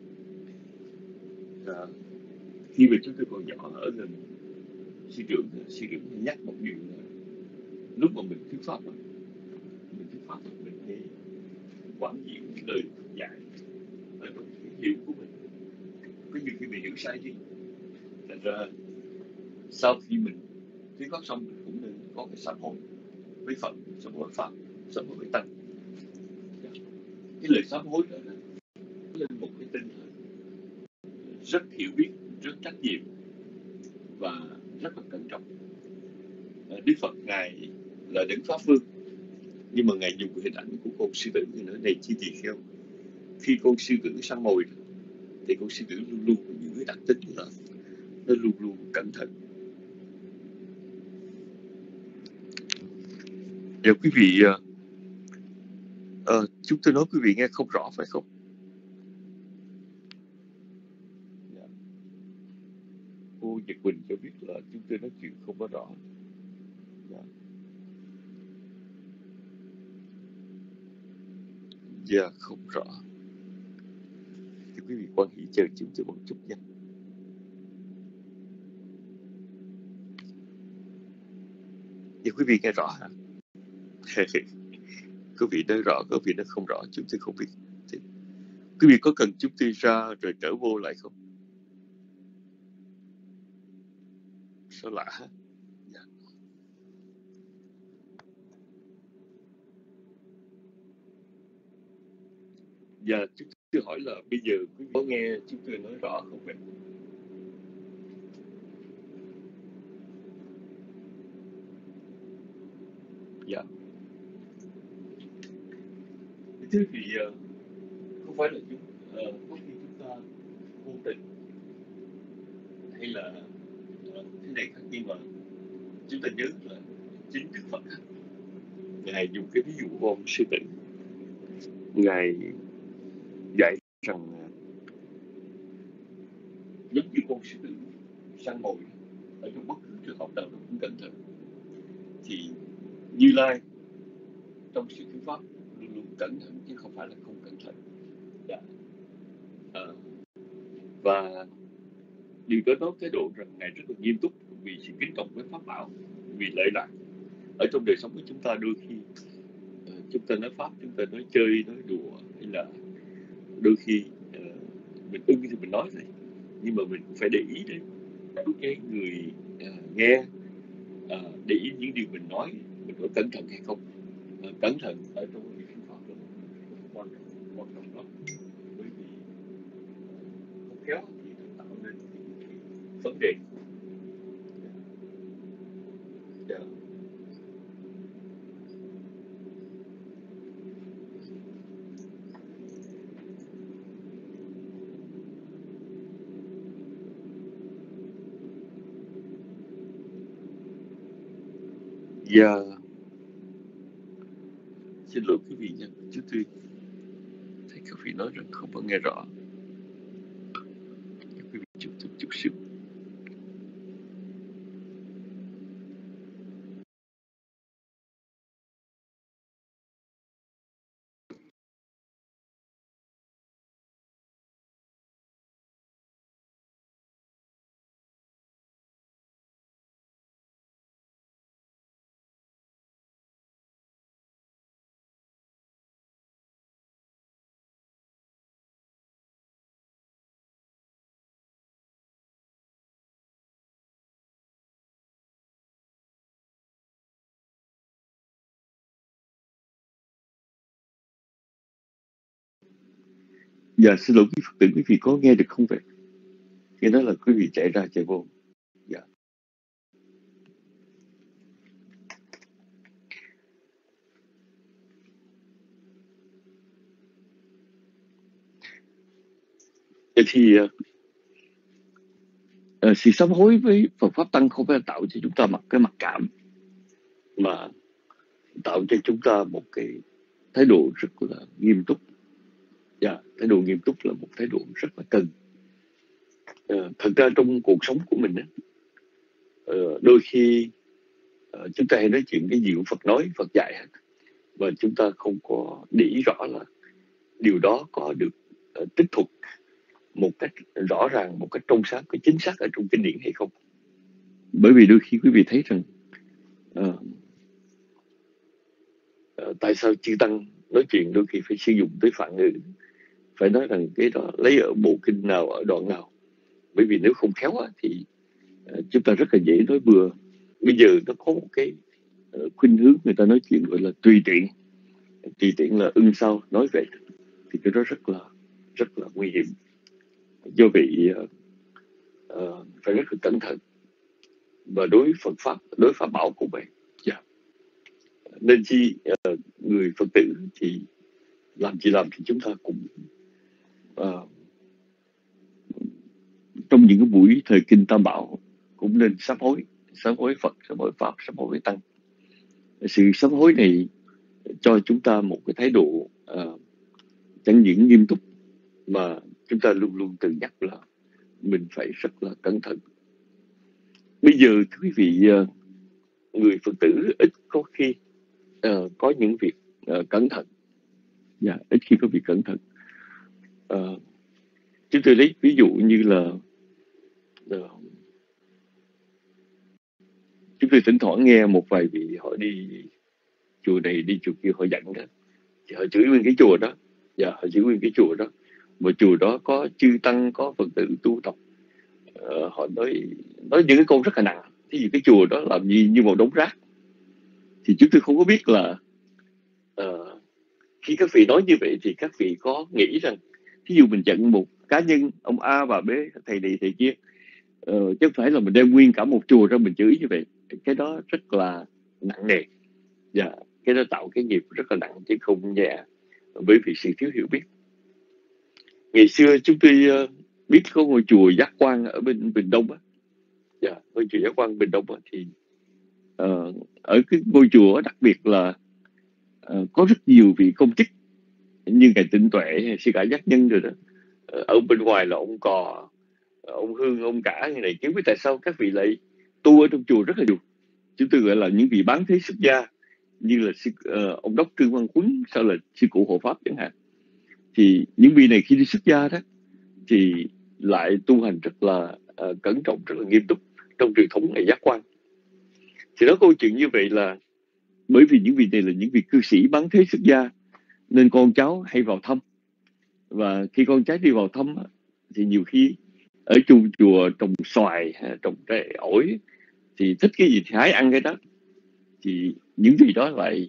khi mà chúng tôi còn nhỏ ở gần sư trưởng nhắc một điều là lúc mà mình thuyết pháp mình hay quán chiếu những lời dạy ở trong cái hiểu của mình, có nhiều khi mình hiểu sai đi. Thành ra sau khi mình thuyết pháp xong mình cũng nên có cái sám hối với Phật, sám hối Pháp, sám hối với Tăng. Cái lời sám hối đó là lên một cái tinh thần rất hiểu biết, rất trách nhiệm và rất là cẩn trọng. Đức Phật Ngài là đấng Pháp Vương, nhưng mà Ngài dùng hình ảnh của con sư tử nữa này chi gì kheo. Khi con sư tử săn mồi thì con sư tử luôn luôn có những cái đặc tính là nó luôn luôn cẩn thận. Dạ quý vị, chúng tôi nói quý vị nghe không rõ phải không? Dạ. Cô Nhật Quỳnh cho biết là chúng tôi nói chuyện không có rõ. Dạ. Dạ không rõ. Thì quý vị quan hệ chờ chúng tôi một chút nha. Dạ quý vị nghe rõ hả? Quý vị nói rõ, quý vị nói không rõ, chúng tôi không biết. Thì quý vị có cần chúng tôi ra rồi trở vô lại không? Sao lạ hả? Dạ. Dạ, chúng tôi hỏi là bây giờ quý vị có nghe chúng tôi nói rõ không vậy? Dạ. Thưa quý vị, không phải là có khi chúng ta vô tình hay là thế này khác, nhưng mà chúng ta nhớ là chính Đức Phật Ngài dùng cái ví dụ con sư tử. Ngài dạy rằng giống như con sư tử săn mồi ở trong bất cứ trường hợp nào nó cũng cẩn thận, thì Như Lai trong sự thuyết pháp luôn luôn cẩn thận chứ không phải là không cẩn thận. Dạ. Và điều đó nói cái độ rằng Ngài rất là nghiêm túc vì sự kính trọng với pháp bảo, vì lợi lạc. Ở trong đời sống của chúng ta đôi khi chúng ta nói pháp, chúng ta nói chơi, nói đùa, hay là đôi khi mình ưng thì mình nói thôi, nhưng mà mình cũng phải để ý đến cái người nghe, để ý những điều mình nói mình có cẩn thận hay không. Cẩn thận ở trong cái phương pháp là quan trọng lắm, bởi vì không khéo thì nó tạo nên những vấn đề. Dạ. Dạ. Xin lỗi quý vị nha, chứ tôi thấy các vị nói rằng không có nghe rõ. Quý vị chút xíu. Dạ xin lỗi quý Phật tử, quý vị có nghe được không vậy? Cái đó là quý vị chạy ra chạy vô. Dạ. Vậy thì sự sám hối với Phật pháp tăng không phải tạo cho chúng ta cái mặc cảm, mà tạo cho chúng ta một cái thái độ rất là nghiêm túc. Dạ, thái độ nghiêm túc là một thái độ rất là cần. Thật ra trong cuộc sống của mình đôi khi chúng ta hay nói chuyện cái gì cũng Phật nói, Phật dạy hết, và chúng ta không có để ý rõ là điều đó có được tích thuật một cách rõ ràng, một cách trong sáng, cái chính xác ở trong kinh điển hay không. Bởi vì đôi khi quý vị thấy rằng tại sao chư tăng nói chuyện đôi khi phải sử dụng tới phạn ngữ, phải nói rằng cái đó lấy ở bộ kinh nào, ở đoạn nào. Bởi vì nếu không khéo thì chúng ta rất là dễ nói bừa. Bây giờ nó có một cái khuynh hướng người ta nói chuyện gọi là tùy tiện. Tùy tiện là ưng sao nói vậy, thì cái đó rất là nguy hiểm. Do vậy phải rất là cẩn thận. Và đối với Phật pháp, đối với pháp bảo cũng vậy. Yeah. Nên chi người Phật tử thì làm thì chúng ta cũng trong những cái buổi thời kinh Tam Bảo cũng nên sám hối Phật, sám hối Pháp, sám hối Tăng. Sự sám hối này cho chúng ta một cái thái độ chẳng những nghiêm túc, mà chúng ta luôn luôn tự nhắc là mình phải rất là cẩn thận. Bây giờ quý vị người Phật tử ít có khi có những việc cẩn thận. Ít khi có việc cẩn thận. Chúng tôi lấy ví dụ như là chúng tôi thỉnh thoảng nghe một vài vị họ đi chùa này đi chùa kia, họ dẫn đó, thì họ chửi nguyên cái chùa đó. Họ chửi nguyên cái chùa đó. Mà chùa đó có chư tăng, có Phật tử tu tập. Họ nói những cái câu rất là nặng. Thí dụ cái chùa đó làm gì như một đống rác. Thì chúng tôi không có biết là khi các vị nói như vậy thì các vị có nghĩ rằng thí dụ mình giận một cá nhân, ông A và B, thầy này thầy kia, chứ không phải là mình đem nguyên cả một chùa ra mình chửi như vậy. Cái đó rất là nặng nề. Cái đó tạo cái nghiệp rất là nặng chứ không nhẹ, bởi vì sự thiếu hiểu biết. Ngày xưa chúng tôi biết có ngôi chùa Giác Quan ở bên Bình Đông ngôi chùa Giác Quan Bình Đông thì ở cái ngôi chùa đặc biệt là có rất nhiều vị công chức như Ngài Tịnh Tuệ, Sư Cả Giác Nhân rồi đó. Ở bên ngoài là ông Cò, ông Hương, ông Cả như này. Chứ biết tại sao các vị lại tu ở trong chùa rất là nhiều. Chúng tôi gọi là những vị bán thế xuất gia, như là ông Đốc Trương Văn Quấn, sau là sư cụ Hộ Pháp chẳng hạn. Thì những vị này khi đi xuất gia đó thì lại tu hành rất là cẩn trọng, rất là nghiêm túc trong truyền thống ngày Giác Quan. Thì nói câu chuyện như vậy là bởi vì những vị này là những vị cư sĩ bán thế xuất gia, nên con cháu hay vào thăm. Và khi con cháu đi vào thăm thì nhiều khi ở chung chùa trồng xoài, trồng trái ổi, thì thích cái gì thì hái ăn cái đó. Thì những vị đó lại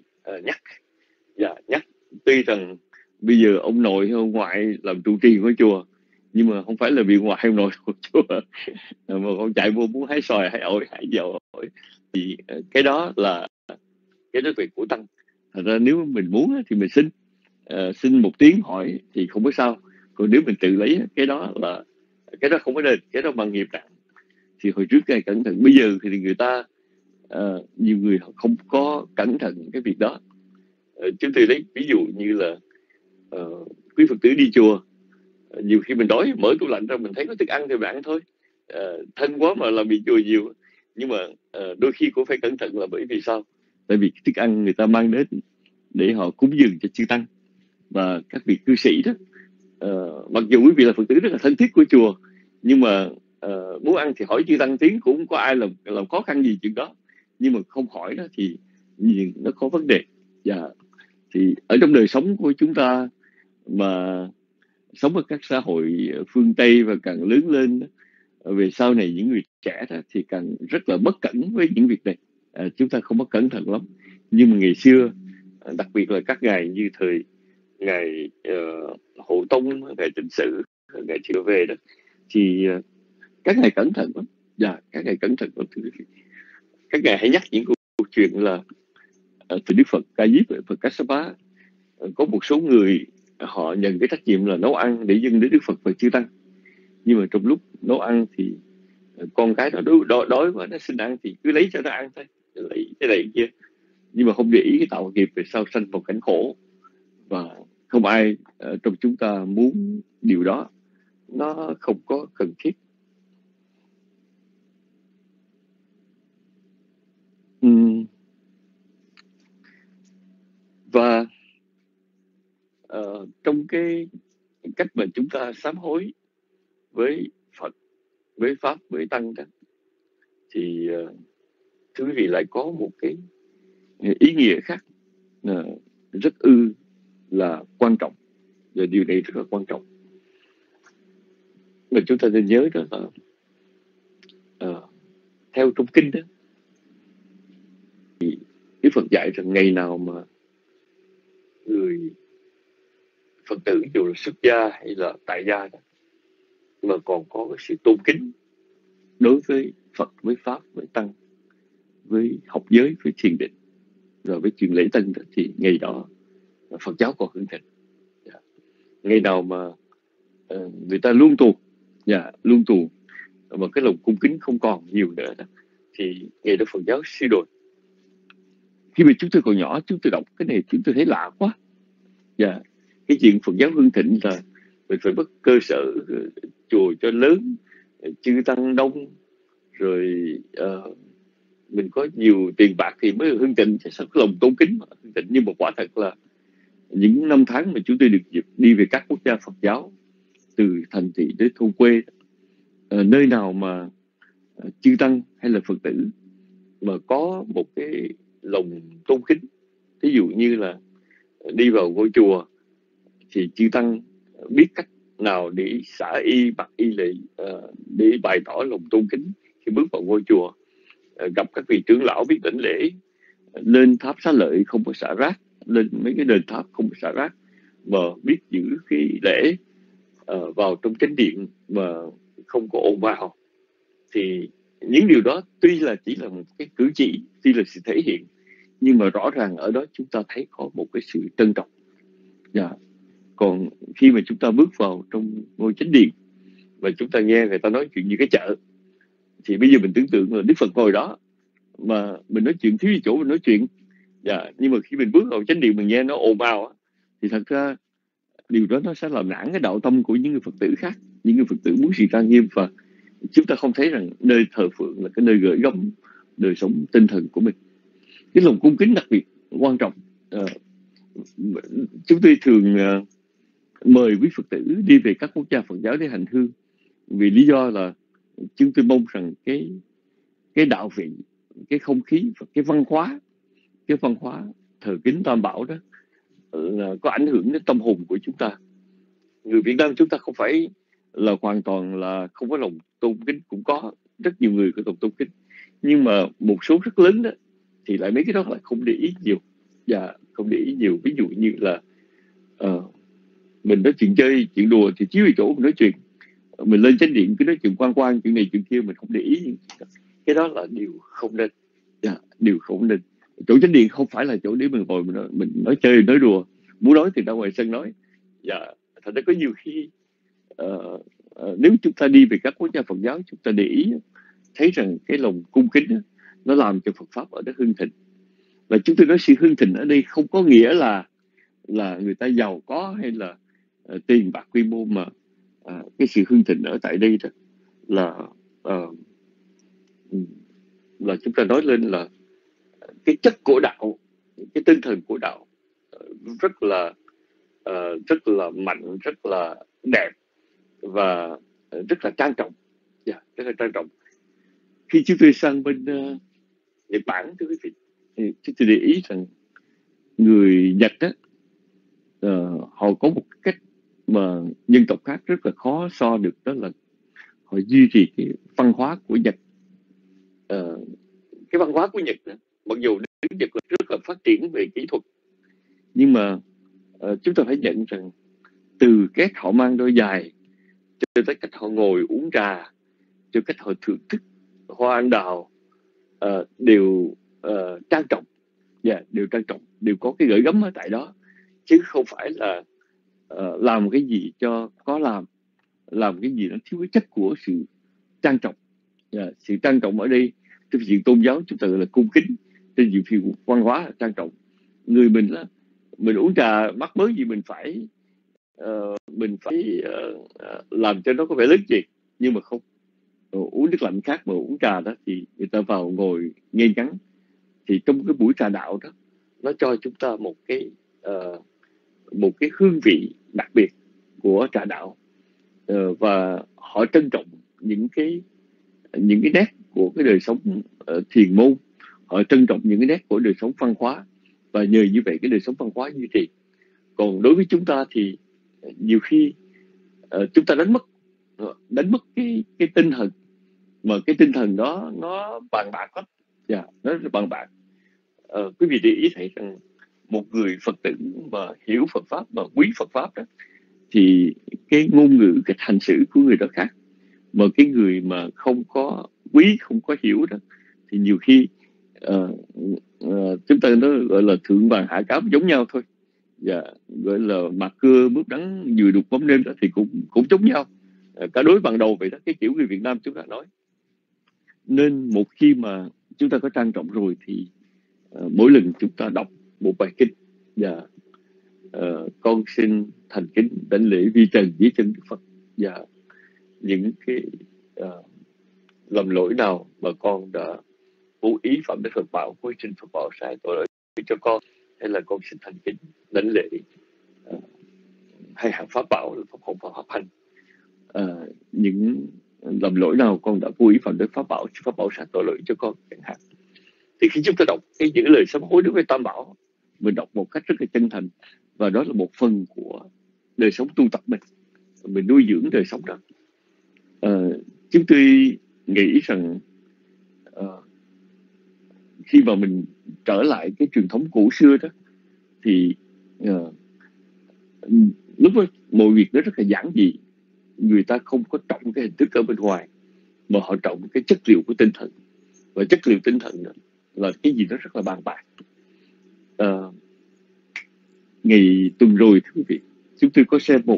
nhắc. Tuy rằng bây giờ ông nội hay ông ngoại làm trụ trì của chùa, nhưng mà không phải là vị ngoại ông nội của chùa mà con chạy vô muốn hái xoài, hái ổi, hái dầu ổi, thì cái đó là cái đó việc của tăng. Thật ra nếu mình muốn thì mình xin một tiếng hỏi thì không có sao. Còn nếu mình tự lấy cái đó không có nên, cái đó bằng nghiệp nặng. Thì hồi trước cái cẩn thận, bây giờ thì người ta nhiều người không có cẩn thận cái việc đó. Chúng tôi lấy ví dụ như là quý Phật tử đi chùa, nhiều khi mình đói mở tủ lạnh ra mình thấy có thức ăn thì mình ăn thôi. Thân quá mà làm việc chùa nhiều, nhưng mà đôi khi cũng phải cẩn thận là bởi vì sao? Tại vì thức ăn người ta mang đến để họ cúng dường cho chư tăng và các vị cư sĩ đó. Mặc dù quý vị là Phật tử rất là thân thiết của chùa, nhưng mà muốn ăn thì hỏi chư tăng tiếng, cũng không có ai làm khó khăn gì chuyện đó. Nhưng mà không hỏi đó thì nó có vấn đề. Thì ở trong đời sống của chúng ta mà sống ở các xã hội phương Tây và càng lớn lên về sau này, những người trẻ đó thì càng rất là bất cẩn với những việc này. Chúng ta không có cẩn thận lắm. Nhưng mà ngày xưa, đặc biệt là các ngài như thời ngày Hộ Tông, ngày Tịnh Sự, ngày Thiệu Về đó, thì các ngài cẩn thận lắm. Dạ, các ngài cẩn thận lắm, thưa quý vị. Các ngài hãy nhắc những câu chuyện là từ Đức Phật Ca Diếp, Phật Kassapa, có một số người họ nhận cái trách nhiệm là nấu ăn để dâng đến Đức Phật và chư tăng, nhưng mà trong lúc nấu ăn thì con cái nó đói quá, nó xin ăn thì cứ lấy cho nó ăn thôi, lấy cái này kia, nhưng mà không để ý cái tạo nghiệp về sau sanh vào cảnh khổ. Và không ai trong chúng ta muốn điều đó, nó không có cần thiết. Và trong cái cách mà chúng ta sám hối với Phật, với Pháp, với Tăng đó, thì thưa quý vị lại có một cái ý nghĩa khác rất là quan trọng, và điều này rất là quan trọng mà chúng ta nên nhớ, đó là theo trong kinh đó, thì Đức Phật dạy rằng ngày nào mà người Phật tử dù là xuất gia hay là tại gia đó, mà còn có cái sự tôn kính đối với Phật, với Pháp, với Tăng, với học giới, với thiền định, rồi với chuyện lễ tân đó, thì ngày đó Phật giáo còn hưng thịnh. Ngày nào mà người ta luôn tuồng mà cái lòng cung kính không còn nhiều nữa đó, thì ngày đó Phật giáo suy đồi. Khi mà chúng tôi còn nhỏ, chúng tôi đọc cái này chúng tôi thấy lạ quá. Cái chuyện Phật giáo hưng thịnh là mình phải bắt cơ sở chùa cho lớn, chư tăng đông, rồi mình có nhiều tiền bạc thì mới hưng thịnh, chứ sao cái lòng tôn kính mà hưng thịnh. Nhưng mà quả thật là những năm tháng mà chúng tôi được dịp đi về các quốc gia Phật giáo, từ thành thị đến thôn quê, nơi nào mà chư tăng hay là Phật tử mà có một cái lòng tôn kính, ví dụ như là đi vào ngôi chùa thì chư tăng biết cách nào để xả y, mặc y lệ, để bày tỏ lòng tôn kính khi bước vào ngôi chùa. Gặp các vị trưởng lão biết đảnh lễ, lên tháp Xá Lợi không có xả rác, lên mấy cái đền tháp không có xả rác, mà biết giữ cái lễ, vào trong chánh điện mà không có ồn ào. Thì những điều đó tuy là chỉ là một cái cử chỉ, tuy là sự thể hiện, nhưng mà rõ ràng ở đó chúng ta thấy có một cái sự trân trọng. Còn khi mà chúng ta bước vào trong ngôi chánh điện và chúng ta nghe người ta nói chuyện như cái chợ, thì bây giờ mình tưởng tượng là Đức Phật ngồi đó mà mình nói chuyện thiếu gì chỗ mình nói chuyện. Nhưng mà khi mình bước vào chánh điện mình nghe nó ồn ào, thì thật ra điều đó nó sẽ làm nản cái đạo tâm của những người Phật tử khác, những người Phật tử muốn sự trang nghiêm, và chúng ta không thấy rằng nơi thờ phượng là cái nơi gửi gắm đời sống tinh thần của mình. Cái lòng cung kính đặc biệt quan trọng. Chúng tôi thường mời quý Phật tử đi về các quốc gia Phật giáo để hành hương, vì lý do là chúng tôi mong rằng cái đạo vị, cái không khí và cái văn hóa thờ kính Tam Bảo đó là có ảnh hưởng đến tâm hồn của chúng ta. Người Việt Nam chúng ta không phải là hoàn toàn là không có lòng tôn kính, cũng có rất nhiều người có lòng tôn kính, nhưng mà một số rất lớn đó thì lại mấy cái đó lại không để ý nhiều. Không để ý nhiều. Ví dụ như là mình nói chuyện chơi, chuyện đùa thì chiếu về chỗ mình nói chuyện, mình lên chánh điện cứ nói chuyện quan chuyện này chuyện kia, mình không để ý. Cái đó là điều không nên. Điều không nên. Chỗ chánh điện không phải là chỗ để mình ngồi mình nói chơi nói đùa, muốn nói thì ra ngoài sân nói. Thật ra có nhiều khi nếu chúng ta đi về các quốc gia Phật giáo, chúng ta để ý thấy rằng cái lòng cung kính đó, nó làm cho Phật pháp ở đó hưng thịnh. Và chúng tôi nói sự hưng thịnh ở đây không có nghĩa là người ta giàu có hay là tiền bạc quy mô, mà cái sự hưng thịnh ở tại đây đó là chúng ta nói lên là cái chất của đạo, cái tinh thần của đạo rất là mạnh, rất là đẹp và rất là trang trọng. Rất là trang trọng. Khi chúng tôi sang bên Nhật Bản, thưa quý vị, thì chúng tôi để ý rằng người Nhật đó, họ có một cách mà dân tộc khác rất là khó so được, đó là họ duy trì cái văn hóa của Nhật. Cái văn hóa của Nhật đó, mặc dù nước Nhật rất là phát triển về kỹ thuật, nhưng mà chúng ta phải nhận rằng từ cách họ mang đôi giày cho tới cách họ ngồi uống trà, cho cách họ thưởng thức hoa anh đào, đều trang trọng, đều trang trọng, đều có cái gửi gắm ở tại đó, chứ không phải là làm cái gì cho có làm cái gì nó thiếu cái chất của sự trang trọng. Sự trang trọng ở đây trên diện tôn giáo chúng ta gọi là cung kính, trên diện phiêu văn hóa là trang trọng. Người mình đó, mình uống trà mắc mới gì mình phải làm cho nó có vẻ lớn gì, nhưng mà không. Uống nước lạnh khác mà uống trà đó thì người ta vào ngồi ngay ngắn. Thì trong cái buổi trà đạo đó, nó cho chúng ta một cái hương vị đặc biệt của trà đạo, và họ trân trọng những cái nét của cái đời sống thiền môn, họ trân trọng những cái nét của đời sống văn hóa, và nhờ như vậy cái đời sống văn hóa duy trì. Còn đối với chúng ta thì nhiều khi chúng ta đánh mất cái tinh thần, mà cái tinh thần đó nó bàn bạc lắm, nó bàn bạc. Quý vị để ý thấy rằng một người Phật tử mà hiểu Phật pháp, mà quý Phật pháp đó, thì cái ngôn ngữ, cái hành xử của người đó khác. Mà cái người mà không có quý, không có hiểu đó, thì nhiều khi chúng ta nó gọi là thượng vàng hạ cám giống nhau thôi. Gọi là mặt cưa mướp đắng vừa đục bóng đêm đó, thì cũng giống nhau, cả đối bằng đầu vậy đó, cái kiểu người Việt Nam chúng ta nói. Nên một khi mà chúng ta có trang trọng rồi thì mỗi lần chúng ta đọc một bài kinh, và con xin thành kính đảnh lễ vi trần dưới chân Đức Phật, và những cái lầm lỗi nào mà con đã vô ý phạm đến Phật bảo, quy trình Phật bảo sai tội lỗi cho con, hay là con xin thành kính đảnh lễ hay hàng pháp bảo là Pháp hộ Pháp hợp hành. Những lầm lỗi nào con đã vô ý phạm đến Pháp bảo sai tội lỗi cho con chẳng hạn. Thì khi chúng ta đọc những lời sám hối đối với Tam Bảo, mình đọc một cách rất là chân thành, và đó là một phần của đời sống tu tập mình nuôi dưỡng đời sống đó. Chúng tôi nghĩ rằng khi mà mình trở lại cái truyền thống cổ xưa đó, thì lúc đó mọi việc nó rất là giản dị. Người ta không có trọng cái hình thức ở bên ngoài, mà họ trọng cái chất liệu của tinh thần. Và chất liệu tinh thần đó là cái gì đó rất là bàn bạc. Ngày tuần rồi, thưa quý vị, chúng tôi có xem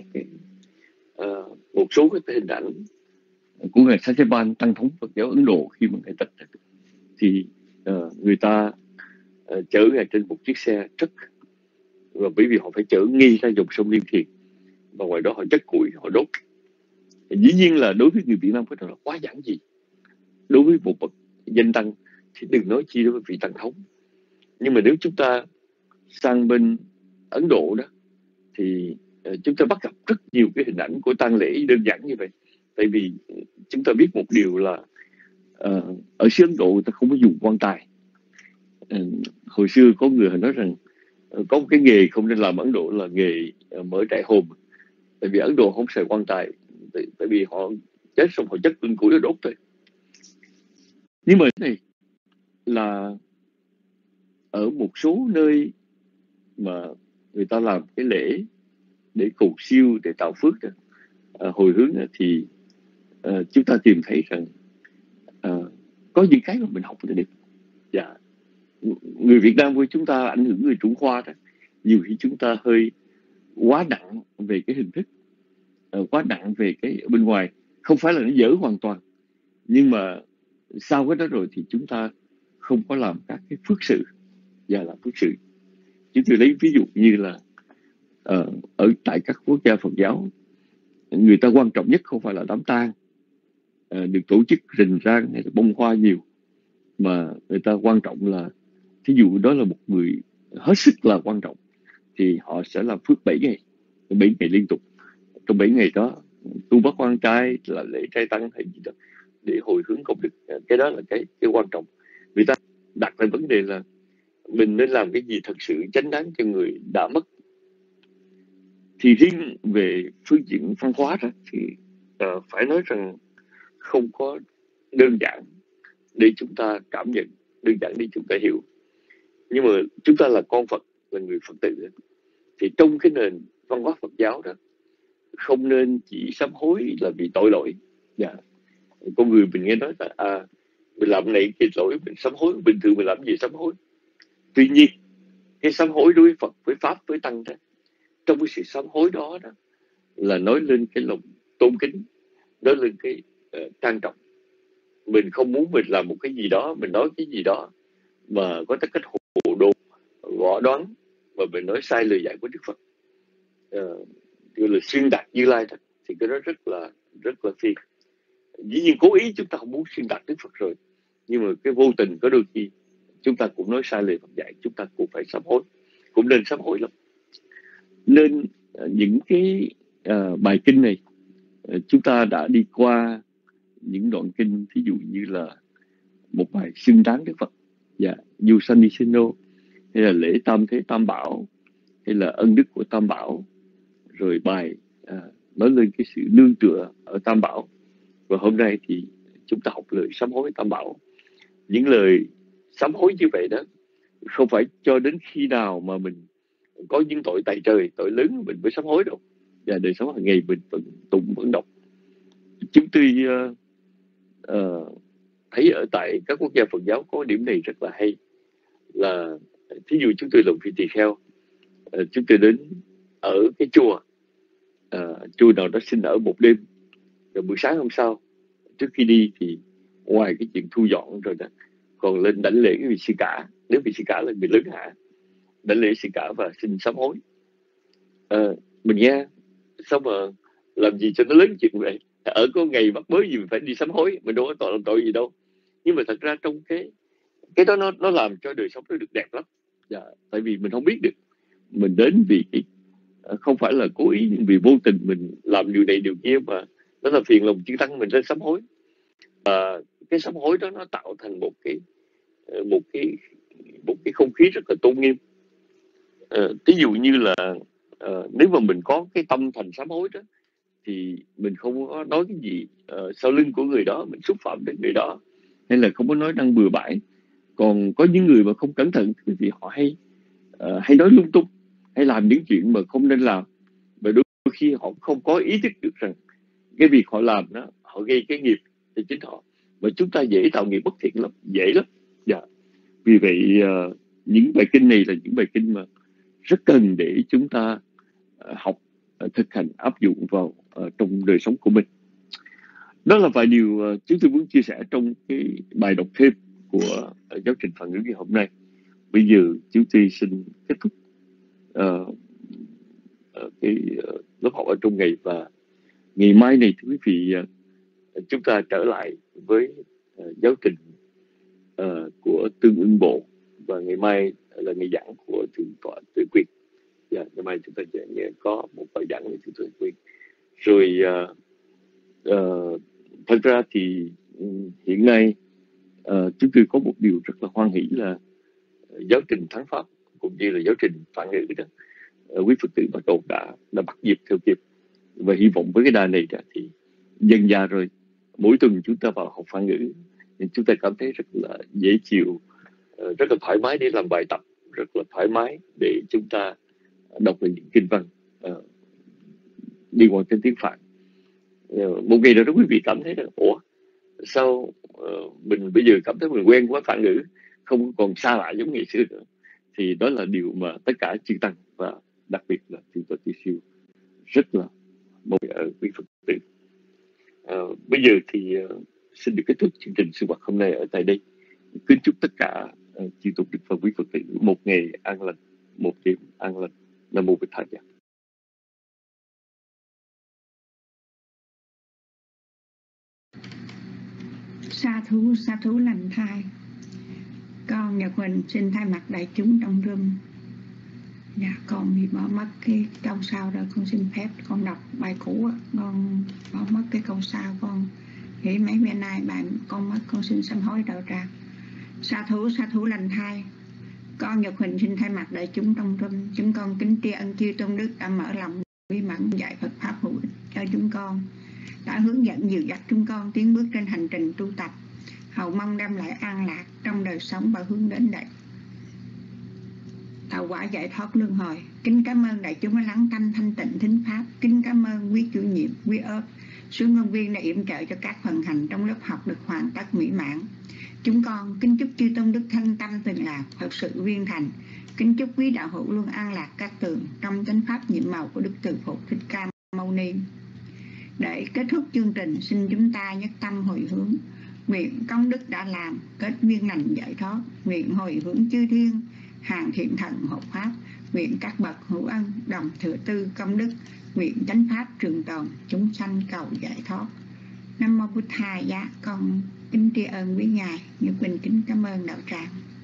một số cái hình ảnh của ngài Satyabhan, tăng thống Phật giáo Ấn Độ khi mà ngài tịch. Thì người ta chở ngài trên một chiếc xe truck, và bởi vì họ phải chở ngay ra dòng sông Liên Thiền, và ngoài đó họ chất củi, họ đốt. Dĩ nhiên là đối với người Việt Nam cái đó là quá giản dị. Đối với một bậc danh tăng thì đừng nói chi đối với vị tăng thống. Nhưng mà nếu chúng ta sang bên Ấn Độ đó, thì chúng ta bắt gặp rất nhiều cái hình ảnh của tang lễ đơn giản như vậy. Tại vì chúng ta biết một điều là ở xứ Ấn Độ người ta không có dùng quan tài. Hồi xưa có người nói rằng có một cái nghề không nên làm Ấn Độ là nghề mở trại hồn. Tại vì Ấn Độ không xài quan tài, tại vì họ chết xong họ chất lên củi đốt thôi. Nhưng mà cái này là ở một số nơi mà người ta làm cái lễ để cầu siêu, để tạo phước đó, hồi hướng đó, thì chúng ta tìm thấy rằng có những cái mà mình học được. Người Việt Nam của chúng ta ảnh hưởng người Trung Hoa đó, nhiều khi chúng ta hơi quá nặng về cái hình thức, quá nặng về cái bên ngoài. Không phải là nó dở hoàn toàn, nhưng mà sau cái đó rồi thì chúng ta không có làm các cái phước sự và làm phước sự. Chúng tôi lấy ví dụ như là ở tại các quốc gia Phật giáo, người ta quan trọng nhất không phải là đám tang được tổ chức rình rang hay là bông hoa nhiều, mà người ta quan trọng là, thí dụ đó là một người hết sức là quan trọng, thì họ sẽ làm phước 7 ngày liên tục. Trong 7 ngày đó tu bác quan trai, là lễ trai tăng hay gì đó, để hồi hướng công đức. Cái đó là cái quan trọng. Người ta đặt ra vấn đề là mình nên làm cái gì thật sự chánh đáng cho người đã mất. Thì riêng về phương diện văn hóa đó, thì phải nói rằng không có đơn giản để chúng ta cảm nhận, đơn giản để chúng ta hiểu. Nhưng mà chúng ta là con Phật, là người Phật tử, Thì trong cái nền văn hóa Phật giáo đó, không nên chỉ sám hối là vì tội lỗi. Con người mình nghe nói là mình làm này cái lỗi mình sám hối, bình thường mình làm gì sám hối. Tuy nhiên cái sám hối đối với Phật, với Pháp, với Tăng đó, trong cái sự sám hối đó là nói lên cái lòng tôn kính, nói lên cái trang trọng. Mình không muốn mình làm một cái gì đó, mình nói cái gì đó mà có tất cách hồ đồ, võ đoán, và mình nói sai lời dạy của Đức Phật, gọi là xuyên tạc Như Lai đó, thì cái đó rất là phi. Dĩ nhiên cố ý chúng ta không muốn xuyên tạc Đức Phật rồi, nhưng mà cái vô tình có đôi khi chúng ta cũng nói sai lời Phật dạy, chúng ta cũng phải sám hối, cũng nên sám hối lắm. Nên những cái bài kinh này chúng ta đã đi qua những đoạn kinh, thí dụ như là một bài xưng tán Đức Phật, Yusanisino, hay là lễ tam thế tam bảo, hay là ân đức của tam bảo, rồi bài nói lên cái sự nương tựa ở tam bảo. Và hôm nay thì chúng ta học lời sám hối tam bảo. Những lời sám hối như vậy đó không phải cho đến khi nào mà mình có những tội tày trời, tội lớn mình mới sám hối đâu. Và đời sống hàng ngày mình vẫn tụng vẫn đọc. Chúng tôi thấy ở tại các quốc gia Phật giáo có điểm này rất là hay, là thí dụ chúng tôi làm phi tỳ kheo, chúng tôi đến ở cái chùa nào đó xin ở một đêm, rồi buổi sáng hôm sau trước khi đi thì ngoài cái chuyện thu dọn rồi đó, còn lên đảnh lễ cái vị sư cả, nếu vị sư cả là người lớn hạ, đảnh lễ sư cả và xin sám hối. Mình nghe sao mà làm gì cho nó lớn chuyện vậy, ở có ngày mắc mới gì mình phải đi sám hối, mình đâu có làm tội gì đâu. Nhưng mà thật ra trong cái đó nó làm cho đời sống nó được đẹp lắm. Tại vì mình không biết được, mình đến vì không phải là cố ý, nhưng vì vô tình mình làm điều này điều kia mà nó là phiền lòng chư tăng, mình lên sám hối. Và cái sám hối đó nó tạo thành một cái không khí rất là tôn nghiêm. Ví dụ như là nếu mà mình có cái tâm thành sám hối đó, thì mình không có nói cái gì sau lưng của người đó, mình xúc phạm đến người đó, hay là không có nói năng bừa bãi. Còn có những người mà không cẩn thận thì họ hay nói lung tung, hay làm những chuyện mà không nên làm, và đôi khi họ không có ý thức được rằng cái việc họ làm đó, họ gây cái nghiệp cho chính họ, mà chúng ta dễ tạo nghiệp bất thiện lắm, dễ lắm. Vì vậy những bài kinh này là những bài kinh mà rất cần để chúng ta học, thực hành, áp dụng vào trong đời sống của mình. Đó là vài điều chúng tôi muốn chia sẻ trong cái bài đọc thêm của giáo trình Phật ngữ ngày hôm nay. Bây giờ chúng tôi xin kết thúc cái lớp học ở trong ngày, và ngày mai này thưa quý vị, chúng ta trở lại với giáo trình của Tương Ưng Bộ, và ngày mai là ngày giảng của Thượng tọa Tuệ Quyên. Ngày mai chúng ta sẽ có một bài giảng của Thượng tọa Tuệ Quyên. Rồi thật ra thì hiện nay chúng tôi có một điều rất là hoan hỷ là giáo trình Thắng Pháp cũng như là giáo trình Phạn ngữ đó, quý Phật tử bắt đầu đã bắt nhịp theo kịp, và hy vọng với cái đà này thì dần dà rồi mỗi tuần chúng ta vào học Phạn ngữ thì chúng ta cảm thấy rất là dễ chịu, rất là thoải mái để làm bài tập, rất là thoải mái để chúng ta đọc được những kinh văn liên quan đến tiếng Phạn. Một ngày nào đó quý vị cảm thấy là sao mình bây giờ cảm thấy mình quen quá Phạn ngữ, không còn xa lạ giống ngày xưa nữa. Thì đó là điều mà tất cả chư tăng và đặc biệt là Thượng tọa Chư Siêu rất là mong ở quý Phật tử. Bây giờ thì xin được kết thúc chương trình sinh hoạt hôm nay ở tại đây. Kính chúc tất cả chư tôn đức và quý Phật tử một ngày an lành, một đêm an lành. Nam mô Bích Thầy. Sa thú lành thai. Con Nhật Huỳnh xin thay mặt đại chúng trong room. Con bị bỏ mất cái câu sau rồi, con xin phép con đọc bài cũ. Con bỏ mất cái câu sau, con nghĩ mấy bữa nay bạn con mất, con xin sám hối đạo tràng. Sa thú lành thai. Con Nhật Huỳnh xin thay mặt đại chúng trong room. Chúng con kính tri ân chư tôn đức đã mở lòng bí mẫn dạy Phật pháp hữu ích cho chúng con, đã hướng dẫn dìu dắt chúng con tiến bước trên hành trình tu tập, hầu mong đem lại an lạc trong đời sống và hướng đến đại hậu quả giải thoát luân hồi. Kính cảm ơn đại chúng đã lắng tâm thanh tịnh thính pháp. Kính cảm ơn quý chủ nhiệm, quý ớt, số ngôn viên đã yểm trợ cho các phần hành trong lớp học được hoàn tất mỹ mãn. Chúng con kính chúc chư tôn đức thanh tâm tịnh lạc, Phật sự viên thành. Kính chúc quý đạo hữu luôn an lạc các tường trong chánh pháp nhiệm màu của Đức Từ Phụ Thích Ca Mâu Ni. Để kết thúc chương trình, xin chúng ta nhất tâm hồi hướng. Nguyện công đức đã làm, kết duyên lành giải thoát. Nguyện hồi hướng chư thiên, hàng thiện thần hộ pháp. Nguyện các bậc hữu ân, đồng thừa tư công đức. Nguyện chánh pháp trường tồn, chúng sanh cầu giải thoát. Nam Mô Bụt Thầy giá. Con kính tri ân quý Ngài, như Quỳnh kính cảm ơn đạo tràng.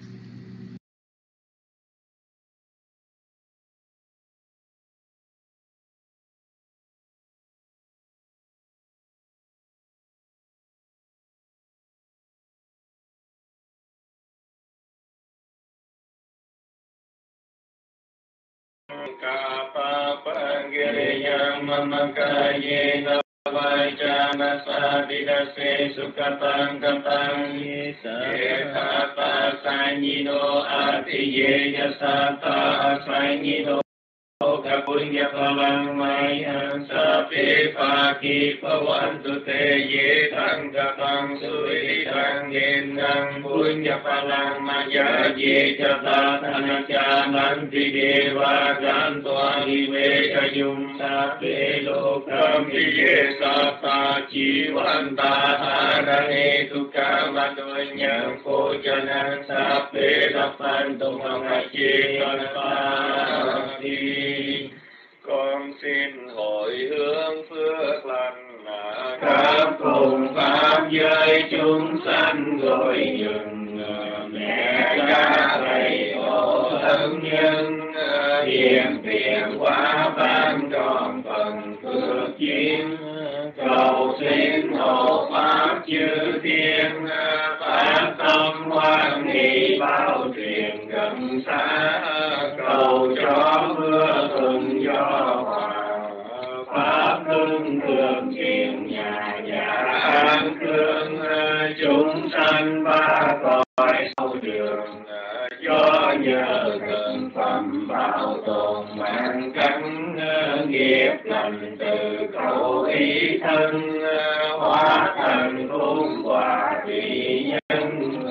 Kapapagiriyam mamakayena vajana sadidase sukatang katang yekata sanyino atiyeya sata sanyino Kapunya palang mayan sapi pagi pawantu te ye tang katang sui tang gendang punya palang maya ye jata tanaja nanti dewa gantua hiwe kayum sapi lokam ye sata jiwanta arane tukam adunya kojanan sapi lapan tumang haji kalpati. Con xin hồi hướng phước lành khắp cùng pháp giới chúng sanh gọi dừng mẹ cha thầy tổ thân nhân hiền tiền quá ban tròn phần phước duyên cầu xin hộ pháp chư thiên phát tâm hoan hỷ bao truyền gần xa cầu cho mưa thuận gió hòa pháp hưng thường truyền nhà an cương chúng sanh ba cõi sau đường do nhờ gần phẩm bảo tồn mạng cánh nghiệp lành từ cầu ý thân hóa thành phúc hòa vị nhân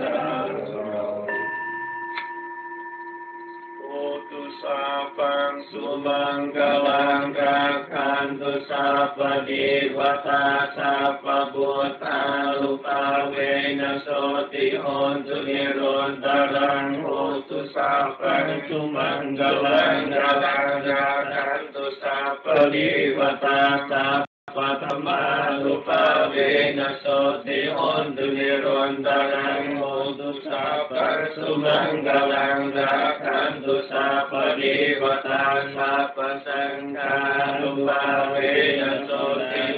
Sapang sumanggalang kakhantu sapa divata sapa buddha lupa vena soti hontu nirontarang hotu sapang sumanggalang kakhantu sapa divata sapa Patama lupa vena soti hontu nirontarang hotu sapa sumanggalang kakhantu sapa divata sapa sangha lupa vena soti